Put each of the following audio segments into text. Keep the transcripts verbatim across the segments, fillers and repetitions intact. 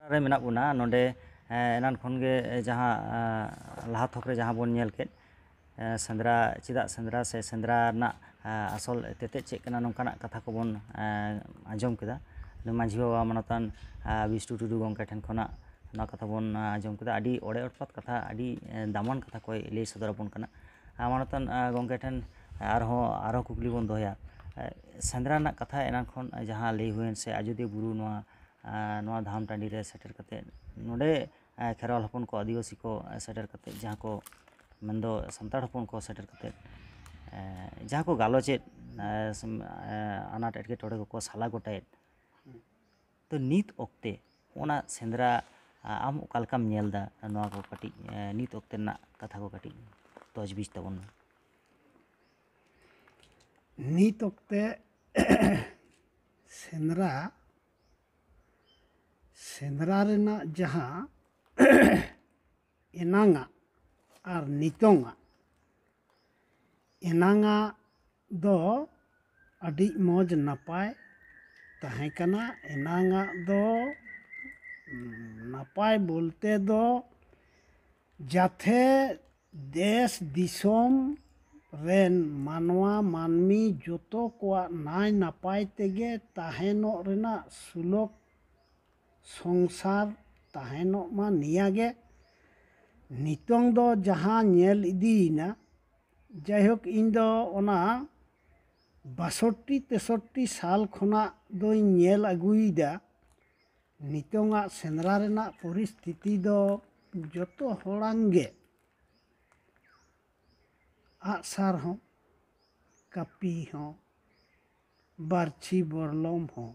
रे मेना बुना नोडे एनान खन गे जहां लाहा थोक रे जहां बोन नेल केट सेंद्रा चिदा सेंद्रा से सेंद्रा ना आसल तेते चेक कना नोंकाना कथा को बोन आंजम केदा मांझी बाबा मानतान बिष्टु टुडू गंके ठेन खना ना कथा बोन आंजम केदा आडी ओडे अटपात कथा आडी दामान कथा कोय लई सदर बोन कना मानतान गंके ठेन आरहो आरहो कुकली बोन दोया सेंद्रा ना कथा एनान खन जहां लई हुएन से आजोदी बुरु नोआ नोआ धाम टांडी रे सेटर कते नोडे खेरवाल हपन को आदिवासी को सेटर कते जहां को मेंदो संताड़ हपन को सेटर कते जहां को गालोचे अनाट एटके टोडे को साला गोटाए तो नीत ओक्ते ओना सेंद्रा आम ओकालकाम नेलदा नोआ को कटी नीत ओक्ते ना कथा को कटी तजबीज तबन नीत ओक्ते सेंद्रा सेंद्रा रेना जहां एनांगा और नितोंगा एनांगा दो अडी मौज नपाय तहें कना एनांगा दो नपाय बोलते दो जाथे देश दिसोम रेन मानवा मानमी जोतो को नाय नपाय तेगे ताहेनो रेना सुलोक संसार ताहेनो मा नियागे नितोंग दो जहां नेल इदीना जायहोक इन दो ओना बासठी तेसठी साल खना दो नेल अगुईदा नितोंगा सेंद्रा रेना परिस्थिति दो जोतो होड़ांगे आसार हो कापी हो बारछी बरलम हो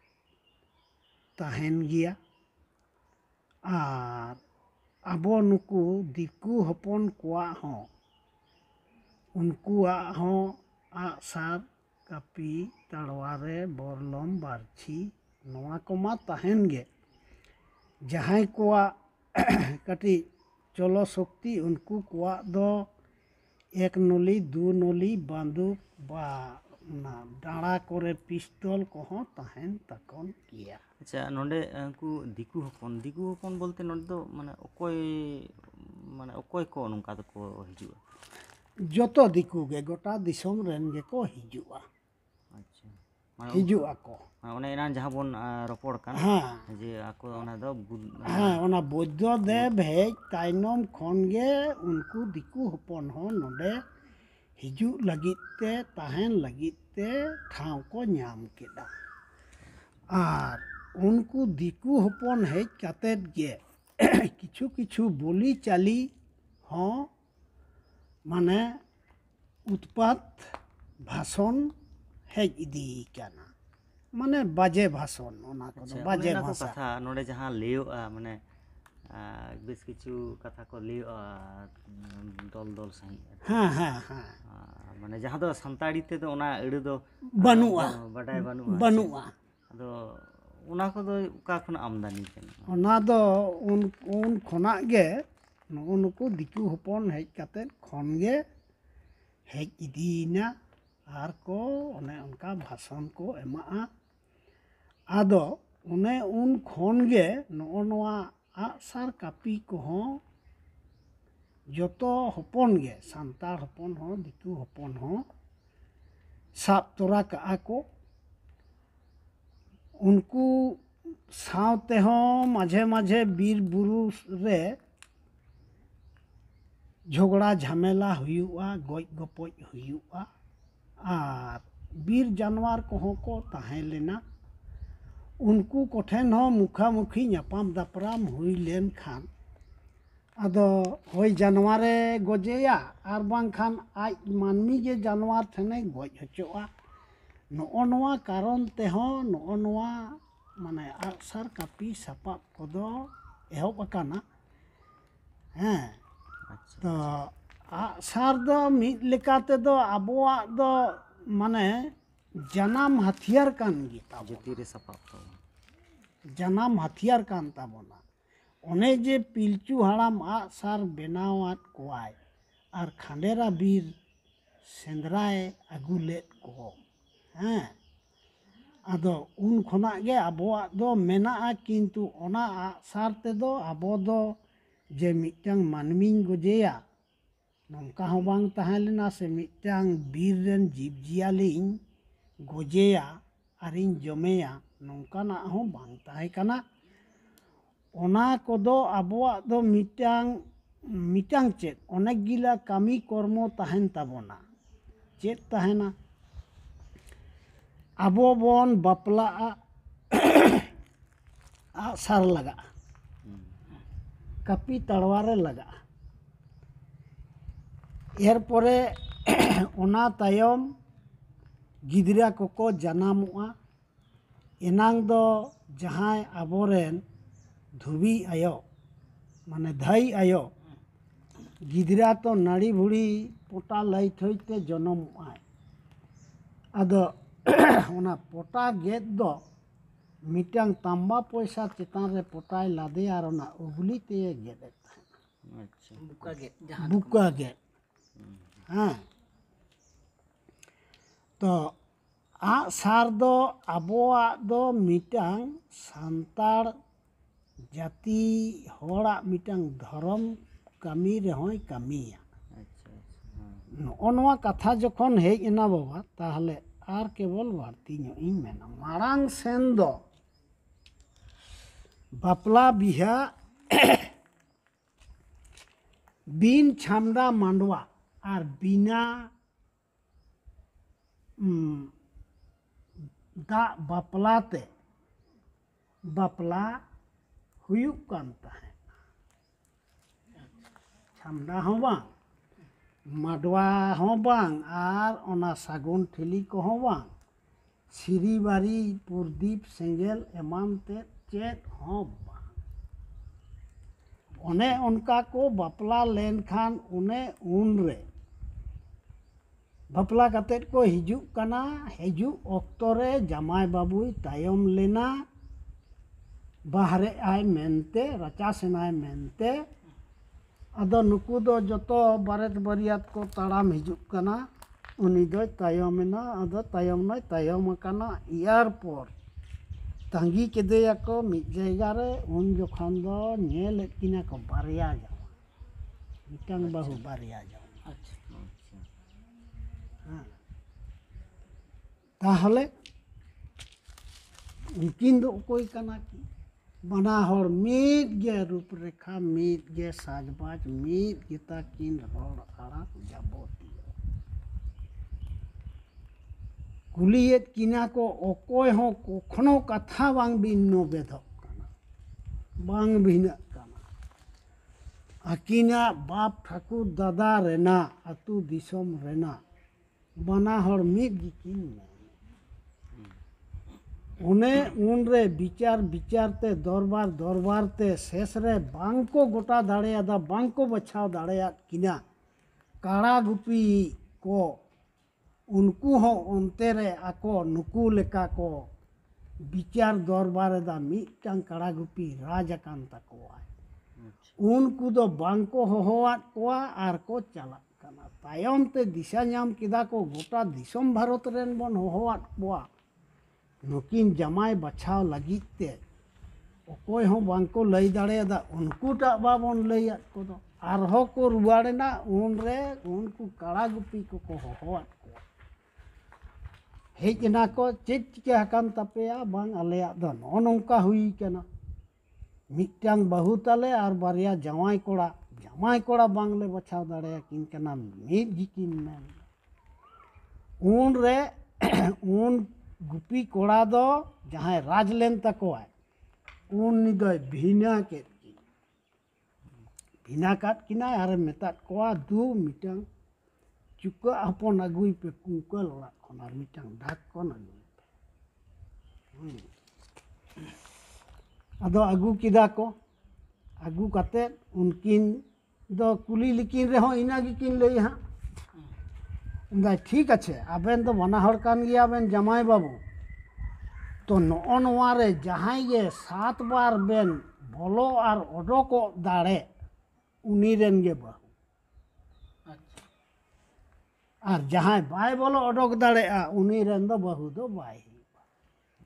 ताहेन गिया आर आबो नुकु दिकु हपन कोआ हो उनकुआ हो आसार कापी तड़वारे बरलम बारछी नोआ कोमा ताहेन गे जहां कोआ कटी चलो शक्ति उनको कोआ दो एक नली दो नली बंदूक बा ना डाड़ा करे पिस्तौल को ताहेन तकन किया अच्छा नोडे को दिकु हपन दिकु हपन बोलते नोडे दो माने ओकोय माने ओकोय को नोंका दो को हिजुआ जोतो दिकु गे गोटा दिसोम रेन गे को हिजुआ अच्छा माने हिजुआ को ओने एनान जहां बोन रोपड़ कान हां जे आको ओना दो हां ओना बोद्ध देव हेज ताइनम खन गे उनको दिकु हपन हो नोडे हिजु लगिते ताहेन लगिते ठाव को नाम केदा आर उनको दिकु हपन हेज कातेत गे किछु किछु बोली चाली हो माने उत्पात भाषण हेज इदी काना माने बाजे भाषण ओना को बाजे भाषा कथा नोडे जहां लेयो माने बेस किछु कथा को लेयो दल दल सही हां हां हां माने जहां दो संताड़ी ते दो ओना एड़े दो बनुआ बडाय बनुआ बनुआ अदो ओना को दो उका खन आमदानी कन ओना दो उन उन खना गे नुको दिकु हपन हेज काते खन गे हेज इदीना आर को ओने उनका भाषण को एमा आदो ओने उन खन गे नो नोआ आसार कापी को हो जोतो हपन गे सांतार हपन हो दिकु हपन हो साब तोरा का को उनको सावते हो माझे माझे बीर बुरु रे झगड़ा झमेला हुआ गज गपज हुआ आर बीर जानवर को को ताहें लेना उनको कोठेन हो मुखामुखी नापाम दापराम हुई लेन खान अदो होई जानवरे गजेया आर बांग खान आज मानमी जे जानवर ठेने गज हचोआ नो नोआ कारण ते हो नो नोआ माने आसार कापी सापा कोदो एहब अकाना हैं तो आसार दो मिद लेकाते दो आबोआ दो माने जनाम हथियार कान गीता जति रे सापा तो जनाम हथियार कान ताबोना ओने जे पिलचू हाड़ाम आसार बेनावात कोआय आर खांडेरा बीर सेंद्राए अगुलेत को हैं ᱟᱫᱚ ᱩᱱ ᱠᱷᱚᱱᱟᱜ ᱜᱮ ᱟᱵᱚᱣᱟᱜ ᱫᱚ ᱢᱮᱱᱟᱜᱼᱟ, ᱠᱤᱱᱛᱩ ᱚᱱᱟ ᱟᱜᱼᱥᱟᱨ ᱛᱮᱫᱚ ᱟᱵᱚ ᱫᱚ ᱡᱮ ᱢᱤᱫᱴᱟᱝ ᱢᱟᱹᱱᱢᱤᱧ ᱜᱚᱡᱮᱭᱟ ᱱᱚᱝᱠᱟ ᱦᱚᱸ ᱵᱟᱝ ᱛᱟᱦᱮᱸ ᱞᱮᱱᱟ, ᱥᱮ ᱢᱤᱫᱴᱟᱝ ᱵᱤᱨ ᱨᱮᱱ ᱡᱤᱵᱽᱼᱡᱤᱭᱟᱹᱞᱤᱧ ᱜᱚᱡᱮᱭᱟ ᱟᱨᱤᱧ ᱡᱚᱢᱮᱭᱟ ᱱᱚᱝᱠᱟᱱᱟᱜ ᱦᱚᱸ ᱵᱟᱝ ᱛᱟᱦᱮᱸ ᱠᱟᱱᱟ᱾ ᱚᱱᱟ ᱠᱚᱫᱚ ᱟᱵᱚᱣᱟᱜ ᱫᱚ ᱢᱤᱫᱴᱟᱝ ᱢᱤᱫᱴᱟᱝ ᱪᱮᱫ ᱚনেক ᱜিলা ᱠᱟᱹᱢᱤ ᱠᱚᱨᱢᱚ ᱛᱟᱦᱮᱱ ᱛᱟᱵᱚᱱᱟ᱾ ᱪᱮᱫ ᱛᱟᱦᱮᱱᱟ? ᱟᱵᱚ ᱵᱚᱱ ᱵᱟᱯᱞᱟᱜᱼᱟ, ᱟᱜᱼᱥᱟᱨ ᱞᱟᱜᱟᱜᱼᱟ, ᱠᱟᱹᱯᱤ ᱛᱟᱲᱣᱟᱨᱮ ᱞᱟᱜᱟᱜᱼᱟ। ᱮᱨᱯᱚᱨᱮ ᱚᱱᱟ ᱛᱟᱭᱚᱢ ᱜᱤᱫᱽᱨᱟᱹ ᱠᱚᱠᱚ ᱡᱟᱱᱟᱢᱚᱜᱼᱟ। ᱮᱱᱟᱝ ᱫᱚ ᱡᱟᱦᱟᱸᱭ ᱟᱵᱚᱨᱮᱱ ᱫᱷᱩᱵᱤ ᱟᱭᱳ ᱢᱟᱱᱮ ᱫᱷᱟᱹᱭ ᱟᱭᱳ ᱜᱤᱫᱽᱨᱟᱹ ᱛᱚ ᱱᱟᱹᱲᱤ ᱵᱷᱩᱲᱤ ᱯᱚᱴᱟ ᱞᱟᱹᱭ ᱴᱷᱟᱹᱭ ᱛᱮ ᱡᱚᱱᱚᱢᱚᱜᱼᱟᱭ। ᱟᱫᱚ ᱚᱱᱟ ᱯᱚᱴᱟ ᱜᱮᱫ ᱫᱚ ᱢᱤᱫᱴᱟᱝ ᱛᱟᱢᱵᱟ ᱯᱚᱭᱥᱟ ᱪᱮᱛᱟᱱ ᱨᱮ ᱯᱚᱴᱟᱭ ᱞᱟᱫᱮᱭᱟ ᱟᱨ ᱚᱱᱟ ᱩᱜᱽᱞᱤ ᱛᱮᱭ ᱜᱮᱫᱮᱫ ᱛᱟᱦᱮᱸᱱᱟ। ᱟᱪᱪᱷᱟ ᱵᱩᱠᱟ ᱜᱮᱫ ᱡᱟᱦᱟᱸ ᱵᱩᱠᱟ ᱜᱮᱫ। ᱦᱮᱸ ᱛᱚ ᱟᱜᱼᱥᱟᱨ ᱫᱚ ᱟᱵᱚᱣᱟᱜ ᱫᱚ ᱢᱤᱫᱴᱟᱝ ᱥᱟᱱᱛᱟᱲ ᱡᱟᱹᱛᱤ ᱦᱚᱲᱟᱜ ᱢᱤᱫᱴᱟᱝ ᱫᱷᱚᱨᱚᱢ ᱠᱟᱹᱢᱤ ᱨᱮᱦᱚᱸᱭ ᱠᱟᱹᱢᱤᱭᱟ। ᱟᱪᱪᱷᱟ ᱟᱪᱪᱷᱟ ᱱᱚᱜᱼᱚ ᱱᱚᱣᱟ ᱠᱟᱛᱷᱟ ᱡᱚᱠᱷᱚᱱ ᱦᱮᱡ ᱮᱱᱟ ᱵᱟᱵᱟ, ᱛᱟᱦᱚᱞᱮ ᱟᱨ ᱠᱮᱵᱚᱞ ᱵᱟᱹᱲᱛᱤ ᱧᱚᱜ ᱤᱧ ᱢᱮᱱᱟ। ᱢᱟᱲᱟᱝ ᱥᱮᱱ ᱫᱚ ᱵᱟᱯᱞᱟ ᱵᱤᱦᱟᱹ ᱵᱤᱱ ᱪᱷᱟᱢᱰᱟ ᱢᱟᱰᱣᱟ ᱟᱨ ᱵᱤᱱᱟ ᱫᱟᱜ ᱵᱟᱯᱞᱟ ᱛᱮ ᱵᱟᱯᱞᱟ ᱦᱩᱭᱩᱜ ᱠᱟᱱ ᱛᱟᱦᱮᱸᱫ। ᱪᱷᱟᱢᱰᱟ ᱦᱚᱸ ᱵᱟᱝ, ᱢᱟᱰᱣᱟ ᱦᱚᱸ ᱵᱟᱝ, ᱟᱨ ᱚᱱᱟ ᱥᱟᱹᱜᱩᱱ ᱴᱷᱤᱞᱤ ᱠᱚᱦᱚᱸ ᱵᱟᱝ, ᱥᱤᱨᱤ ᱵᱟᱹᱨᱤ ᱯᱩᱨᱫᱤᱯ ᱥᱮᱸᱜᱮᱞ ᱮᱢᱟᱱ ᱛᱮᱫ ᱪᱮᱫ ᱦᱚᱸ ᱵᱟᱝ। ᱚᱱᱮ ᱚᱱᱠᱟ ᱠᱚ ᱵᱟᱯᱞᱟ ᱞᱮᱱᱠᱷᱟᱱ ᱚᱱᱮ ᱩᱱᱨᱮ ᱵᱟᱯᱞᱟ ᱠᱟᱛᱮᱫ ᱠᱚ ᱦᱤᱡᱩᱜ ᱠᱟᱱᱟ, ᱦᱤᱡᱩᱜ ᱚᱠᱛᱚ ᱨᱮ ᱡᱟᱢᱟᱭ ᱵᱟᱹᱵᱩᱭ ᱛᱟᱭᱚᱢ ᱞᱮᱱᱟ ᱵᱟᱦᱨᱮᱜ ᱟᱭ ᱢᱮᱱᱛᱮ, ᱨᱟᱪᱟ ᱥᱮᱱᱟᱭ ᱢᱮᱱᱛᱮ, ᱟᱫᱚ ᱱᱩᱠᱩ ᱫᱚ ᱡᱚᱛᱚ ᱵᱟᱨᱮᱛ ᱵᱟᱹᱨᱭᱟᱹᱛ ᱠᱚ ᱛᱟᱲᱟᱢ ᱦᱤᱡᱩᱜ ᱠᱟᱱᱟ, ᱩᱱᱤ ᱫᱚᱭ ᱛᱟᱭᱚᱢᱮᱱᱟ। ᱟᱫᱚ ᱛᱟᱭᱚᱢ ᱢᱟᱭ ᱛᱟᱭᱚᱢ ᱟᱠᱟᱱᱟ, ᱤᱭᱟᱨ ᱯᱚᱨ ᱛᱟᱺᱜᱤ ᱠᱮᱫᱮᱭᱟᱠᱚ ᱢᱤᱫ ᱡᱟᱭᱜᱟ ᱨᱮ। ᱩᱱ ᱡᱚᱠᱷᱚᱱ ᱫᱚ ᱧᱮᱞᱮᱫ ᱠᱤᱱᱟᱹ ᱠᱚ ᱵᱟᱨᱭᱟ ᱡᱟᱶᱟᱭ, ᱢᱤᱫᱴᱟᱝ ᱵᱟᱹᱦᱩ ᱵᱟᱨᱭᱟ ᱡᱟᱶᱟᱭ। ᱟᱪᱪᱷᱟ ᱟᱪᱪᱷᱟ ᱦᱮᱸ ᱛᱟᱦᱚᱞᱮ ᱩᱱᱠᱤᱱ ᱫᱚ ᱚᱠᱚᱭ ᱠᱟᱱᱟ ᱠᱤᱱ? ᱵᱟᱱᱟ ᱦᱚᱲ ᱢᱤᱫ ᱜᱮ ᱨᱩᱯ ᱨᱮᱠᱷᱟ, ᱢᱤᱫ ᱜᱮ ᱥᱟᱡᱽᱼᱵᱟᱡᱽ, ᱢᱤᱫ ᱜᱮᱛᱟ ᱠᱤᱱ ᱨᱚᱲ ᱟᱲᱟᱝ ᱡᱟᱵᱚᱛᱤᱭᱚ। ᱠᱩᱞᱤᱭᱮᱫ ᱠᱤᱱᱟ ᱠᱚ, ᱚᱠᱚᱭ ᱦᱚᱸ ᱠᱚᱠᱷᱚᱱᱳ ᱠᱟᱛᱷᱟ ᱵᱟᱝ ᱵᱤᱱᱱᱚ ᱵᱮᱫᱚᱜ ᱠᱟᱱᱟ, ᱵᱟᱝ ᱵᱷᱤᱱᱟᱹᱜ ᱠᱟᱱᱟ। ᱟᱹᱠᱤᱱᱟᱜ ᱵᱟᱯ ᱴᱷᱟᱹᱠᱩᱨ ᱫᱟᱫᱟ ᱨᱮᱱᱟᱜ ᱟᱹᱛᱩ ᱫᱤᱥᱚᱢ ᱨᱮᱱᱟᱜ ᱵᱟᱱᱟ ᱦᱚᱲ ᱢᱤᱫ ᱜᱮᱠᱤᱱ ᱢᱮᱱᱟ। ᱚᱱᱮ ᱩᱱᱨᱮ ᱵᱤᱪᱟᱹᱨ ᱵᱤᱪᱟᱹᱨ ᱛᱮ, ᱫᱚᱨᱵᱟᱨ ᱫᱚᱨᱵᱟᱨ ᱛᱮ ᱥᱮᱥ ᱨᱮ ᱵᱟᱝᱠᱚ ᱜᱚᱴᱟ ᱫᱟᱲᱮᱭᱟᱫᱟ, ᱵᱟᱝᱠᱚ ᱵᱟᱪᱷᱟᱣ ᱫᱟᱲᱮᱭᱟᱫ ᱠᱤᱱᱟ। ᱠᱟᱲᱟ ᱜᱩᱯᱤ ᱠᱚ ᱩᱱᱠᱩ ᱦᱚᱸ ᱚᱱᱛᱮ ᱨᱮ ᱟᱠᱚ ᱱᱩᱠᱩ ᱞᱮᱠᱟ ᱠᱚ ᱵᱤᱪᱟᱹᱨ ᱫᱚᱨᱵᱟᱨ ᱮᱫᱟ, ᱢᱤᱫᱴᱟᱝ ᱠᱟᱲᱟ ᱜᱩᱯᱤ ᱨᱟᱡᱽ 아ᱠᱟᱱ ᱛᱟᱠᱚᱣᱟᱭ। ᱩᱱᱠᱩ ᱫᱚ ᱵᱟᱝᱠᱚ ᱦᱚᱦᱚᱣᱟᱫ ᱠᱚᱣᱟ ᱟᱨ ᱠᱚ ᱪᱟᱞᱟᱜ ᱠᱟᱱᱟ। ᱛᱟᱭᱚᱢ ᱛᱮ ᱫᱤᱥᱟᱹ ᱧᱟᱢ ᱠᱮᱫᱟ ᱠᱚ, ᱜᱚᱴᱟ ᱫᱤᱥᱚᱢ ᱵᱷᱟᱨᱚᱛ ᱨᱮᱱ ᱵᱚᱱ ᱦᱚᱦᱚᱣᱟᱫ ᱠᱚᱣᱟ ᱱᱩᱠᱤᱱ ᱡᱟᱢᱟᱭ ᱵᱟᱪᱷᱟᱣ ᱞᱟᱹᱜᱤᱫ ᱛᱮ, ᱚᱠᱚᱭ ᱦᱚᱸ ᱵᱟᱝᱠᱚ ᱞᱟᱹᱭ ᱫᱟᱲᱮᱭᱟᱫᱟ। ᱩᱱᱠᱩᱴᱟᱜ ᱵᱟᱵᱚᱱ ᱞᱟᱹᱭᱟᱫ ᱠᱚᱫᱚ, ᱟᱨᱦᱚᱸ ᱠᱚ ᱨᱩᱣᱟᱹᱲᱮᱱᱟ। ᱩᱱᱨᱮ ᱩᱱᱠᱩ ᱠᱟᱲᱟ ᱜᱩᱯᱤ ᱠᱚᱠᱚ ᱦᱚᱦᱚᱣᱟᱫ ᱠᱚᱣᱟ। ᱦᱮᱡ ᱮᱱᱟ ᱠᱚ, ᱪᱮᱫ ᱪᱤᱠᱟᱹ ᱟᱠᱟᱱ ᱛᱟᱯᱮᱭᱟ? ᱵᱟᱝ ᱟᱞᱮᱭᱟᱜ ᱫᱚ ᱱᱚᱜᱼᱚ ᱱᱚᱝᱠᱟ ᱦᱩᱭ ᱠᱟᱱᱟ, ᱢᱤᱫᱴᱟᱝ ᱵᱟᱹᱦᱩ ᱛᱟᱞᱮ ᱟᱨ ᱵᱟᱨᱭᱟ ᱡᱟᱶᱟᱭ ᱠᱚᱲᱟ, ᱡᱟᱶᱟᱭ ᱠᱚᱲᱟ ᱵᱟᱝᱞᱮ ᱵᱟᱪᱷᱟᱣ ᱫᱟᱲᱮᱭᱟᱠᱤᱱ ᱠᱟᱱᱟ, ᱢᱤᱫ ᱜᱮᱠᱤᱱ ᱢᱮᱱ। ᱩᱱᱨᱮ ᱩᱱ ᱜᱩᱯᱤ ᱠᱚᱲᱟ ᱫᱚ ᱡᱟᱦᱟᱸᱭ ᱨᱟᱡᱽ ᱞᱮᱱ ᱛᱟᱠᱚᱣᱟᱭ, ᱩᱱᱤ ᱫᱚᱭ ᱵᱷᱤᱱᱟᱹ ᱠᱮᱫ ᱠᱤᱱᱟ। ᱵᱷᱤᱱᱟᱹ ᱠᱟᱫ ᱠᱤᱱᱟᱭ ᱟᱨᱮ ᱢᱮᱛᱟᱫ ᱠᱚᱣᱟ, ᱫᱩ ᱢᱤᱫᱴᱟᱝ ᱪᱩᱠᱟᱹᱜ ᱦᱚᱯᱚᱱ ᱟᱹᱜᱩᱭ ᱯᱮ ᱠᱩᱝᱠᱟᱹᱞ ᱚᱲᱟᱜ ᱠᱷᱚᱱ, ᱟᱨ ᱢᱤᱫᱴᱟᱝ ᱰᱷᱟᱠᱚᱱ ᱟᱹᱜᱩᱭ ᱯᱮ। ᱟᱫᱚ ᱟᱹᱜᱩ ᱠᱮᱫᱟ ᱠᱚ, ᱟᱹᱜᱩ ᱠᱟᱛᱮᱫ ᱩᱱᱠᱤᱱ ᱫᱚ ᱠᱩᱞᱤ ᱞᱮᱠᱤᱱ ᱨᱮᱦᱚᱸ ᱤᱱᱟᱹ ᱜᱮᱠᱤᱱ ᱞᱟᱹᱭᱟ ᱦᱟᱸᱜ। ᱢᱮᱱᱫᱟᱭ ᱴᱷᱤᱠ ᱟᱪᱷᱮ, ᱟᱵᱮᱱ ᱫᱚ ᱵᱟᱱᱟ ᱦᱚᱲ ᱠᱟᱱ ᱜᱮᱭᱟᱵᱮᱱ ᱡᱟᱢᱟᱭ ᱵᱟᱹᱵᱩ, ᱛᱚ ᱱᱚᱜᱼᱚ ᱱᱚᱣᱟ ᱨᱮ ᱡᱟᱦᱟᱸᱭ ᱜᱮ ᱥᱟᱛ ᱵᱟᱨ ᱵᱮᱱ ᱵᱚᱞᱚ ᱟᱨ ᱚᱰᱳᱠᱚᱜ ᱫᱟᱲᱮᱜ, ᱩᱱᱤ ᱨᱮᱱ ᱜᱮ ᱵᱟᱹᱦᱩ। ᱟᱪᱪᱷᱟ ᱟᱨ ᱡᱟᱦᱟᱸᱭ ᱵᱟᱭ ᱵᱚᱞᱚ ᱚᱰᱳᱠ ᱫᱟᱲᱮᱭᱟᱜᱼᱟ, ᱩᱱᱤ ᱨᱮᱱ ᱫᱚ ᱵᱟᱹᱦᱩ ᱫᱚ ᱵᱟᱭ ᱦᱩᱭᱩᱜᱼᱟ।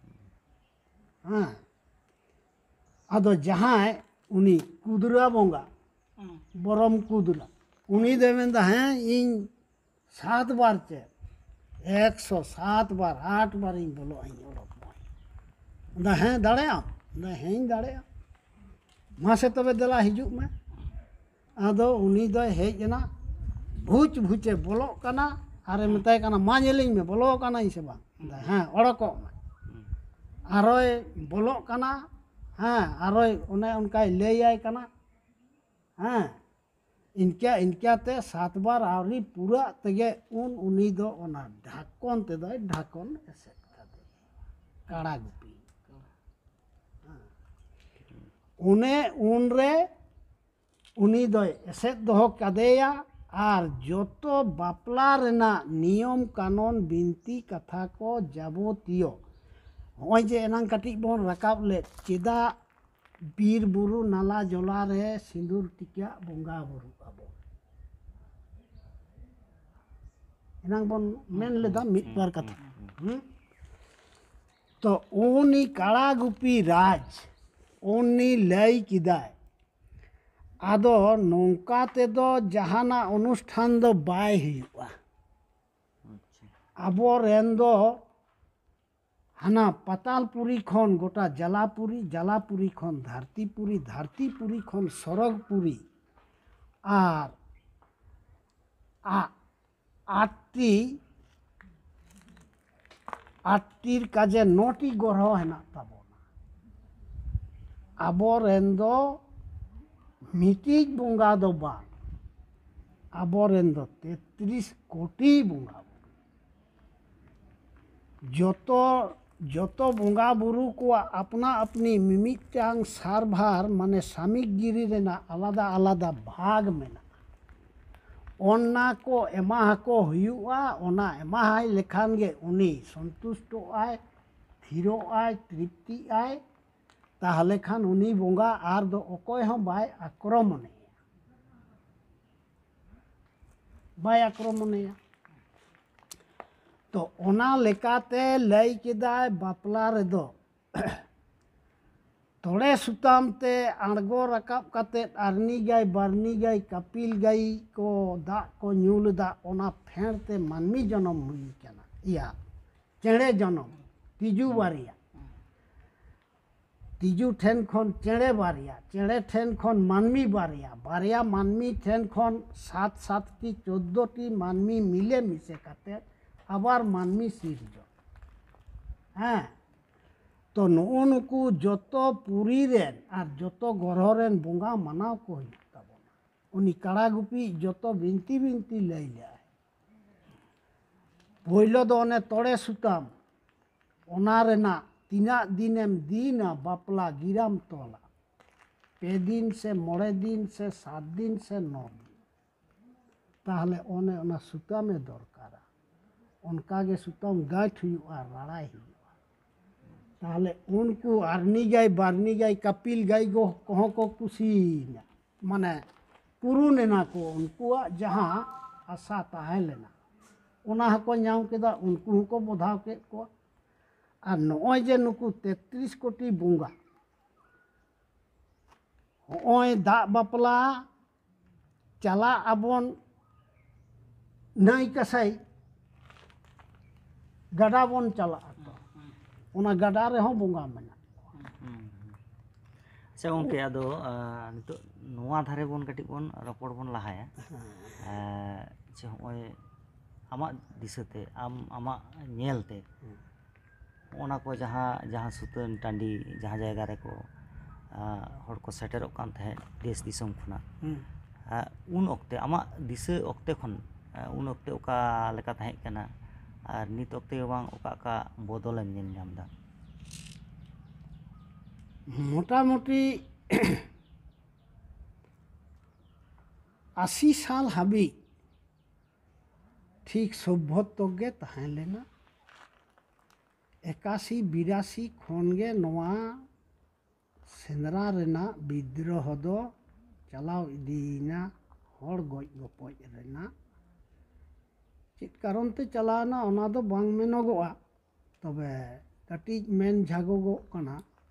हाँ आदो जहाँ उनी कुदरा बोंगा बरम कुदरा उनी दे मेंदा हैं इन सात बार चे एक सौ सात बार आठ बार इन बोलो इन ओडक दा हैं दाड़े आम दा हैं इन दाड़े आम मासे तबे दला हिजुक में आदो उनी दो हेज ना भूच भूचे बोलो कना आरे मताय कना मा नेलिंग में बोलो कना इन से बा दा हैं ओडको में आरोय बोलो कना हाँ आरोय उन्हें उनका ले आए कना हाँ इनका इनका ते सात बार आवरी पूरा तगे उन उन्हीं दो ओना ढाकोन ते दो ढाकोन ऐसे करते काड़ा गुपी उन्हें उन रे उन्हीं दो ऐसे दो कदेया आर जोतो बापला रेना नियम कानून बिनती कथा को जाबोतियो होय जे एनांग कटिक बोन रकाब ले चेदा बीर बुरु नाला जला रे सिंदूर टिका बोंगा बुरु आबो एनांग बोन मेन लेदा मिट बार कथा तो ओनी काड़ा गुपी राज ओनी लई किदाय आदो नौका तेदो जहाना अनुष्ठान दो बाय हुआ आबो रेन दो हाना पातालपुरी खन गोटा जलापुरी जलापुरी खन धरतीपुरी धरतीपुरी खन सरगपुरी आर आ आठटी आठटीर काजे नौटी ग्रह हेना ताबोना आबो रेन दो मिटिज बोंगा दो बा आबो रेन दो तैंतीस कोटी बोंगा जोतो जोतो बोंगा बुरु को अपना अपनी मिमिटांग सारभार माने सामिक गिरी रेना आलादा आलादा भाग मेना ओना को एमा को हुआ ओना एमा हाय लेखान गे उनी संतुष्टो आय थीरो आय तृप्ति आय ताहले खान उनी बोंगा आर दो ओकोय हो बाय आक्रमणे बाय आक्रमणे तो ओना लेकाते लई केदाय बापला रेदो थोड़े सुताम ते आड़गो रकाब काते आरनी गाय बारनी गाय कपिल गाय को दा को ᱧᱩ दा ओना फेंड ते मानमी जन्म हुई कना या चेड़े जन्म तिजू बारिया तिजू ठेन खन चेड़े बारिया चेड़े ठेन खन मानमी बारिया बारिया मानमी ठेन खन सात सात टी चौदह टी मानमी मिले मिसे काते आबार मानमी सिरजो हाँ तो नुकु जोतो पुरी रेन और जोतो ग्रह रेन बोंगा मनाव को ताबोना उनी काड़ा गुपी जोतो बिनती बिनती लई ले पहिलो दो ओने तोड़े सुताम ओना रेना तीना दिनेम दीना बापला गिराम तोला पे दिन से मोड़े दिन से सात दिन से नौ दिन ताहले ओने ओना सुतामे दरकारा उनका गे सुतम गाठ हुआ लड़ाई हुआ ताहले उनको आरनी गाय बारनी गाय कपिल गाय गो कहों को कुसी माने पुरुनेना को उनको जहाँ आशा ताहे लेना ओना हको ᱧᱟᱢ केदा उनको हको बोधाव के को और नॉय जे नुकु तैंतीस कोटी बोंगा होय दा बापला चला आबोन नाई कसाई गड़ा बन चला तो ओना गड़ा रे हों बोंगा मेना अच्छा गंके आदो नितो नोआ धारे बोन कटी बोन रपड़ बोन लाहाया जे होय आमा दिसते आम आमा नेलते ओना को जहाँ जहाँ सुतन टांडी जहाँ जायगा रे को हर को सेटेरोक कान थे देश दिसम खुना उन ओक्ते आमा दिसे ओक्ते खन उन ओक्ते ओका लेका ताहे कना और नित ओक्ते बांग ओका का बदल नेल नामदा मोटा मोटी अस्सी साल हाबी ठीक सभ्यतो गे ताहे लेना एकासी बिरासी खन गे नोआ सेंद्रा रेना विद्रोह दो चलाव इदीना हर गज गपज रेना चेत कारण ते चलाना ओना दो बांग मेनोगोआ तबे कटिज मेन झागोगो कना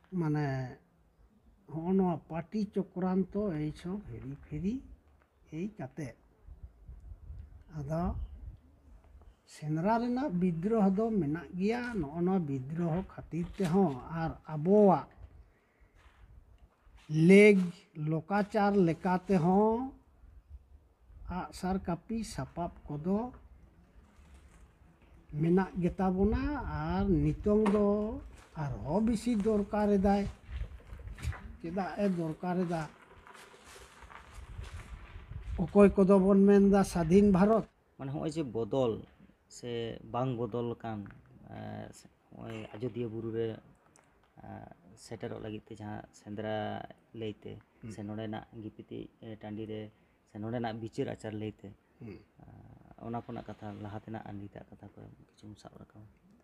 ᱢᱟᱱᱮ ᱦᱚᱸᱜᱼᱚ ᱱᱚᱣᱟ ᱯᱟᱴᱤ ᱪᱚᱠᱨᱟᱱᱛᱚ এইসব হেরি ফেরি এই কাতে ᱟᱫᱚ ᱥᱮᱸᱫᱽᱨᱟ ᱨᱮᱱᱟᱜ ᱵᱤᱫᱽᱫᱨᱳᱦᱚ ᱫᱚ ᱢᱮᱱᱟᱜ ᱜᱮᱭᱟ ᱱᱚᱜᱼᱚ ᱱᱚᱣᱟ ᱵᱤᱫᱽᱫᱨᱳᱦᱚ ᱠᱷᱟᱹᱛᱤᱨ ᱛᱮᱦᱚᱸ ᱟᱨ ᱟᱵᱚᱣᱟᱜ ᱞᱮᱜ ᱞᱚᱠᱟᱪᱟᱨ ᱞᱮᱠᱟ ᱛᱮᱦᱚᱸ ᱟᱜᱼᱥᱟᱨ ᱠᱟᱹᱯᱤ ᱥᱟᱯᱟᱵ ᱠᱚᱫᱚ ᱢᱮᱱᱟᱜ ᱜᱮᱛᱟ ᱵᱚᱱᱟ ᱟᱨ ᱱᱤᱛᱚᱝ ᱫᱚ ᱟᱨᱦᱚᱸ ᱵᱮᱥᱤ ᱫᱚᱨᱠᱟᱨᱮᱫᱟᱭ ᱪᱮᱫᱟᱜ ᱮ ᱫᱚᱨᱠᱟᱨᱮᱫᱟ ᱚᱠᱚᱭ ᱠᱚᱫᱚ ᱵᱚᱱ ᱢᱮᱱᱫᱟ ᱥᱟᱫᱷᱤᱱ ᱵᱷᱟᱨᱚᱛ ᱢᱟᱱᱮ ᱦᱚᱸᱜᱼᱚᱭ ᱡᱮ ᱵᱚᱫᱚᱞ ᱥᱮ ᱵᱟᱝ ᱵᱚᱫᱚᱞ ᱟᱠᱟᱱ ᱦᱚᱸᱜᱼᱚᱭ ᱟᱡᱚᱫᱤᱭᱟᱹ ᱵᱩᱨᱩ ᱨᱮ ᱥᱮᱴᱮᱨᱚᱜ ᱞᱟᱹᱜᱤᱫ ᱛᱮ ᱡᱟᱦᱟᱸ ᱥᱮᱸᱫᱽᱨᱟ ᱞᱟᱹᱭᱛᱮ ᱥᱮ ᱱᱚᱰᱮᱱᱟᱜ ᱜᱤᱯᱤᱛᱤᱡ ᱴᱟᱺᱰᱤ ᱨᱮ ᱥᱮ ᱱᱚᱰᱮᱱᱟᱜ ᱵᱤᱪᱟᱹᱨ ᱟᱪᱟᱨ ᱞᱟᱹᱭᱛᱮ ᱚᱱᱟ ᱠᱚᱨᱮᱱᱟᱜ ᱠᱟᱛᱷᱟ ᱞᱟᱦᱟ ᱛᱮᱱᱟᱜ ᱟᱨ ᱱᱤᱛᱟᱜ ᱠᱟᱛᱷᱟ ᱠᱚ ᱠᱤᱪᱷᱩᱢ ᱥᱟᱵ ᱨᱟᱠᱟᱵᱟ?